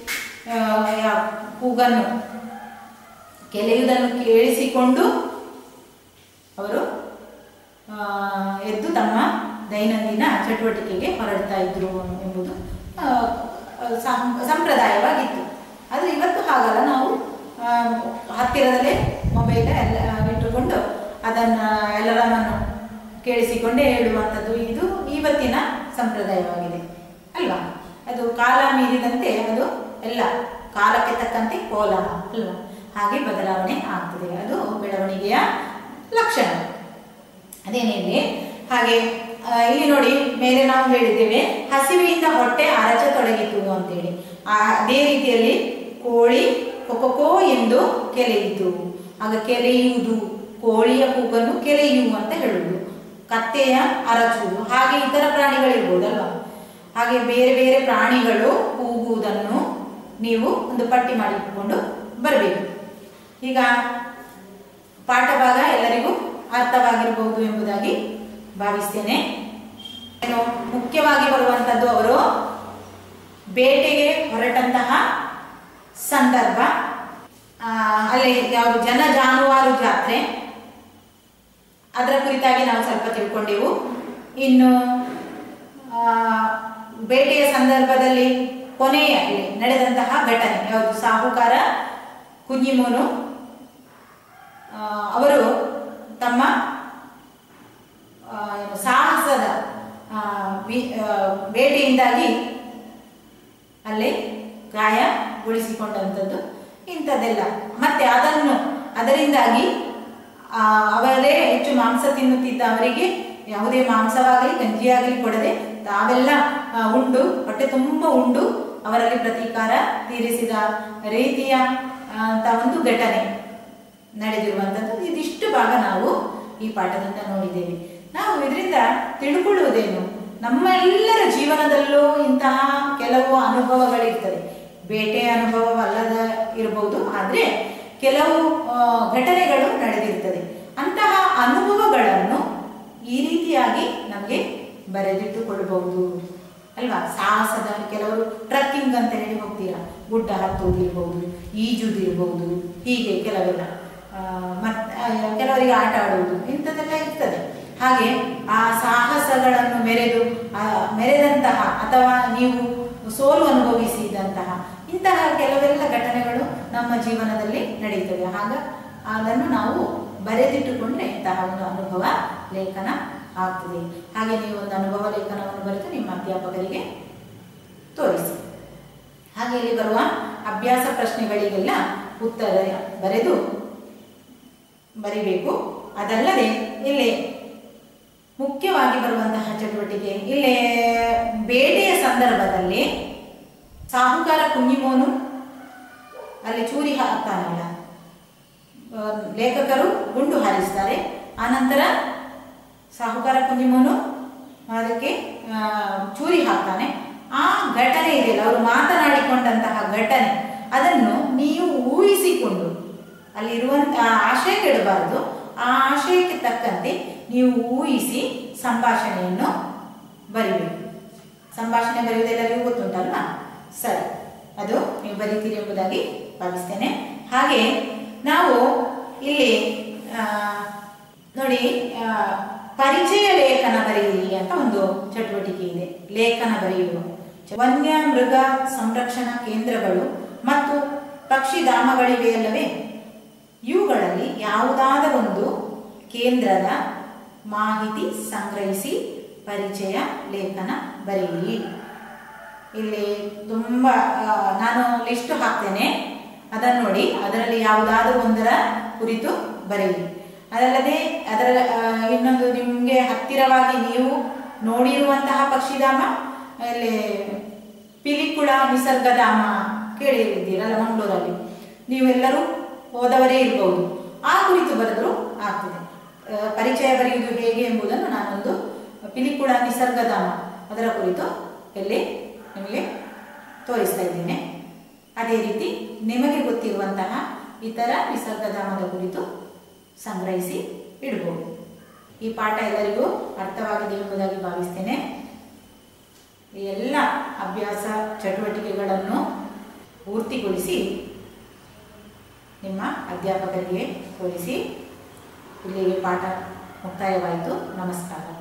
ಕೂಗನ್ನು ಕೆಲೆಯುವುದನ್ನು ಕೇಳಿಸಿಕೊಂಡು ಅವರು ಎದ್ದು ತಮ್ಮ ದೈನಂದಿನ ಚಟುವಟಿಕೆಗೆ ಹೊರಡ್ತಾ ಇದ್ರು ಎಂಬುದು ಸಂಪ್ರದಾಯವಾಗಿತ್ತು. ಆದರೆ ಇವತ್ತು ಹಾಗಲ್ಲ, ನಾವು ಹತ್ತಿರದಲ್ಲೇ ಮೊಬೈಲ್ ಎಲ್ಲ ಇಟ್ಟುಕೊಂಡು ಅದನ್ನು ಎಲ್ಲರನ್ನು ಕೇಳಿಸಿಕೊಂಡೇ ಹೇಳುವಂಥದ್ದು ಇದು ಇವತ್ತಿನ ಸಂಪ್ರದಾಯವಾಗಿದೆ ಅಲ್ವಾ. ಅದು ಕಾಲ ಮೀರಿದಂತೆ ಅದು ಎಲ್ಲ ಕಾಲಕ್ಕೆ ತಕ್ಕಂತೆ ಕೋಲಾಹ ಅಲ್ವಾ, ಹಾಗೆ ಬದಲಾವಣೆ ಆಗ್ತದೆ. ಅದು ಬೆಳವಣಿಗೆಯ ಲಕ್ಷಣ. ಅದೇನೇಳಿ ಹಾಗೆ ಇಲ್ಲಿ ನೋಡಿ, ಮೇಲೆ ನಾವು ಹೇಳಿದ್ದೇವೆ ಹಸಿವೆಯಿಂದ ಹೊಟ್ಟೆ ಅರಚತೊಡಗಿತು ಅಂತೇಳಿ. ಅದೇ ರೀತಿಯಲ್ಲಿ ಕೋಳಿ ಕೊಕ್ಕೋ ಎಂದು ಕೆರೆಯಿತು. ಆಗ ಕೆರೆಯುವುದು, ಕೋಳಿಯ ಕೂಗನ್ನು ಕೆರೆಯು ಅಂತ ಹೇಳುವುದು, ಕತ್ತೆಯ ಅರಚುವುದು, ಹಾಗೆ ಇತರ ಪ್ರಾಣಿಗಳಿರ್ಬೋದಲ್ವಾ. ಹಾಗೆ ಬೇರೆ ಬೇರೆ ಪ್ರಾಣಿಗಳು ಕೂಗುವುದನ್ನು ನೀವು ಒಂದು ಪಟ್ಟಿ ಮಾಡಿಕೊಂಡು ಬರಬೇಕು. ಈಗ ಪಾಠ ಭಾಗ ಎಲ್ಲರಿಗೂ ಅರ್ಥವಾಗಿರಬಹುದು ಎಂಬುದಾಗಿ ಭಾವಿಸ್ತೇನೆ. ಏನು ಮುಖ್ಯವಾಗಿ ಬರುವಂಥದ್ದು, ಅವರು ಬೇಟೆಗೆ ಹೊರಟಂತಹ ಸಂದರ್ಭ, ಅಲ್ಲಿ ಯಾವುದು ಜನ ಜಾನುವಾರು ಜಾತ್ರೆ, ಅದರ ಕುರಿತಾಗಿ ನಾವು ಸ್ವಲ್ಪ ತಿಳ್ಕೊಂಡೆವು. ಇನ್ನು ಬೇಟೆಯ ಸಂದರ್ಭದಲ್ಲಿ ಕೊನೆಯಲ್ಲಿ ನಡೆದಂತಹ ಘಟನೆ ಯಾವುದು, ಸಾಹುಕಾರ ಕುഞ്ഞിಮೋನು ಅವರು ತಮ್ಮ ಸಾಹಸದ ಬೇಟೆಯಿಂದಾಗಿ ಅಲ್ಲಿ ಗಾಯಗೊಳಿಸಿಕೊಂಡಂಥದ್ದು ಇಂಥದ್ದೆಲ್ಲ. ಮತ್ತೆ ಅದನ್ನು ಅದರಿಂದಾಗಿ ಅವರೇ ಹೆಚ್ಚು ಮಾಂಸ ತಿನ್ನುತ್ತಿದ್ದ ಅವರಿಗೆ ಯಾವುದೇ ಮಾಂಸವಾಗಲಿ ಗಂಜಿಯಾಗಲಿ ಕೊಡದೆ ತಾವೆಲ್ಲ ಉಂಡು ಹೊಟ್ಟೆ ತುಂಬ ಉಂಡು ಅವರಲ್ಲಿ ಪ್ರತೀಕಾರ ತೀರಿಸಿದ ರೀತಿಯ ಅಂತ ಒಂದು ಘಟನೆ ನಡೆದಿರುವಂಥದ್ದು. ಇದಿಷ್ಟು ಭಾಗ ನಾವು ಈ ಪಾಠದಿಂದ ನೋಡಿದ್ದೇವೆ. ನಾವು ಇದರಿಂದ ತಿಳ್ಕೊಳ್ಳುವುದೇನು, ನಮ್ಮೆಲ್ಲರ ಜೀವನದಲ್ಲೂ ಇಂತಹ ಕೆಲವು ಅನುಭವಗಳಿರ್ತದೆ. ಬೇಟೆಯ ಅನುಭವವಲ್ಲದ ಇರಬಹುದು, ಆದರೆ ಕೆಲವು ಘಟನೆಗಳು ನಡೆದಿರ್ತದೆ. ಅಂತಹ ಅನುಭವಗಳನ್ನು ಈ ರೀತಿಯಾಗಿ ನಮಗೆ ಬರೆದಿಟ್ಟುಕೊಳ್ಬಹುದು ಅಲ್ವಾ. ಸಾಹಸದ ಕೆಲವರು ಟ್ರಕ್ಕಿಂಗ್ ಅಂತ ಹೇಳಿ ಹೋಗ್ತೀರಾ, ಗುಡ್ಡ ಹತ್ತುವುದಿರ್ಬೋದು, ಈಜುದಿರ್ಬೋದು, ಹೀಗೆ ಕೆಲವೆಲ್ಲ ಮತ್ತು ಕೆಲವರಿಗೆ ಆಟ ಆಡುವುದು ಇಂಥದ್ದೆಲ್ಲ ಇರ್ತದೆ. ಹಾಗೆ ಆ ಸಾಹಸಗಳನ್ನು ಮೆರೆದು ಮೆರೆದಂತಹ ಅಥವಾ ನೀವು ಸೋಲು ಅನುಭವಿಸಿದಂತಹ ಇಂತಹ ಕೆಲವೆಲ್ಲ ಘಟನೆಗಳು ನಮ್ಮ ಜೀವನದಲ್ಲಿ ನಡೆಯುತ್ತವೆ. ಆಗ ಅದನ್ನು ನಾವು ಬರೆದಿಟ್ಟುಕೊಂಡ್ರೆ ಇಂತಹ ಒಂದು ಅನುಭವ ಲೇಖನ ಆಗ್ತದೆ. ಹಾಗೆ ನೀವು ಒಂದು ಅನುಭವ ಲೇಖನವನ್ನು ಬರೆದು ನಿಮ್ಮ ಅಧ್ಯಾಪಕರಿಗೆ ತೋರಿಸಿ. ಹಾಗೆ ಇಲ್ಲಿ ಬರುವ ಅಭ್ಯಾಸ ಪ್ರಶ್ನೆಗಳಿಗೆಲ್ಲ ಉತ್ತರ ಬರೆದು ಬರಿಬೇಕು. ಅದಲ್ಲದೆ ಇಲ್ಲಿ ಮುಖ್ಯವಾಗಿ ಬರುವಂತಹ ಚಟುವಟಿಕೆ, ಇಲ್ಲೇ ಬೇಟೆಯ ಸಂದರ್ಭದಲ್ಲಿ ಸಾಹುಕಾರ ಕುಂಜಿಮೋನು ಅಲ್ಲಿ ಚೂರಿ ಹಾಕ್ತಾನಲ್ಲ, ಲೇಖಕರು ಗುಂಡು ಹಾರಿಸ್ತಾರೆ. ಆನಂತರ ಸಾಹುಕಾರ ಕುಂಜಿಮೋನು ಅದಕ್ಕೆ ಚೂರಿ ಹಾಕ್ತಾನೆ. ಆ ಘಟನೆ ಇದೆಯಲ್ಲ, ಅವರು ಮಾತನಾಡಿಕೊಂಡಂತಹ ಘಟನೆ, ಅದನ್ನು ನೀವು ಊಹಿಸಿಕೊಂಡು ಅಲ್ಲಿರುವಂಥ ಆಶಯ ಕೆಡಬಾರದು. ಆ ಆಶಯಕ್ಕೆ ತಕ್ಕಂತೆ ನೀವು ಊಹಿಸಿ ಸಂಭಾಷಣೆಯನ್ನು ಬರಿಬೇಕು. ಸಂಭಾಷಣೆ ಬರೆಯುವುದೆಲ್ಲರಿಗೂ ಗೊತ್ತುಂಟಲ್ಲ, ಸರಿ, ಅದು ನೀವು ಬರೀತೀರಿ ಎಂಬುದಾಗಿ ಭಾವಿಸ್ತೇನೆ. ಹಾಗೆ ನಾವು ಇಲ್ಲಿ ನೋಡಿ, ಪರಿಚಯ ಲೇಖನ ಬರೆಯಿರಿ ಅಂತ ಒಂದು ಚಟುವಟಿಕೆ ಇದೆ. ಲೇಖನ ಬರೆಯುವ ವನ್ಯ ಮೃಗ ಸಂರಕ್ಷಣಾ ಕೇಂದ್ರಗಳು ಮತ್ತು ಪಕ್ಷಿಧಾಮಗಳಿವೆಯಲ್ಲವೇ, ಇವುಗಳಲ್ಲಿ ಯಾವುದಾದರೊಂದು ಕೇಂದ್ರದ ಮಾಹಿತಿ ಸಂಗ್ರಹಿಸಿ ಪರಿಚಯ ಲೇಖನ ಬರೆಯಿರಿ. ಇಲ್ಲಿ ತುಂಬ ನಾನು ಲಿಸ್ಟ್ ಹಾಕ್ತೇನೆ, ಅದನ್ನು ನೋಡಿ ಅದರಲ್ಲಿ ಯಾವುದಾದರೂ ಒಂದರ ಕುರಿತು ಬರೆಯಿರಿ. ಅದಲ್ಲದೆ ಅದರ ಇನ್ನೊಂದು ನಿಮಗೆ ಹತ್ತಿರವಾಗಿ ನೀವು ನೋಡಿರುವಂತಹ ಪಕ್ಷಿಧಾಮ, ಅಲ್ಲಿ ಪಿಲಿಕುಳ ನಿಸರ್ಗಧಾಮ ಕೇಳಿದ್ದೀರಲ್ಲ ಮಂಗಳೂರಲ್ಲಿ, ನೀವೆಲ್ಲರೂ ಹೋದವರೇ ಇರಬಹುದು. ಆ ಕುರಿತು ಬರೆದರೂ ಆಗ್ತದೆ. ಪರಿಚಯ ಬರೆಯುವುದು ಹೇಗೆ ಎಂಬುದನ್ನು ನಾನೊಂದು ಪಿಲಿಕುಳ ನಿಸರ್ಗಧಾಮ ಅದರ ಕುರಿತು ಇಲ್ಲಿ ನಿಮಗೆ ತೋರಿಸ್ತಾ ಇದ್ದೇನೆ. ಅದೇ ರೀತಿ ನಿಮಗೆ ಗೊತ್ತಿರುವಂತಹ ಇತರ ನಿಸರ್ಗಧಾಮದ ಕುರಿತು ಸಂಗ್ರಹಿಸಿ ಇಡಬಹುದು. ಈ ಪಾಠ ಎಲ್ಲರಿಗೂ ಅರ್ಥವಾಗಿದೆ ಎಂಬುದಾಗಿ ಭಾವಿಸ್ತೇನೆ. ಈ ಎಲ್ಲ ಅಭ್ಯಾಸ ಚಟುವಟಿಕೆಗಳನ್ನು ಪೂರ್ತಿಗೊಳಿಸಿ ನಿಮ್ಮ ಅಧ್ಯಾಪಕರಿಗೆ ತೋರಿಸಿ. ಇಲ್ಲಿಗೆ ಪಾಠ ಮುಕ್ತಾಯವಾಯಿತು. ನಮಸ್ಕಾರ.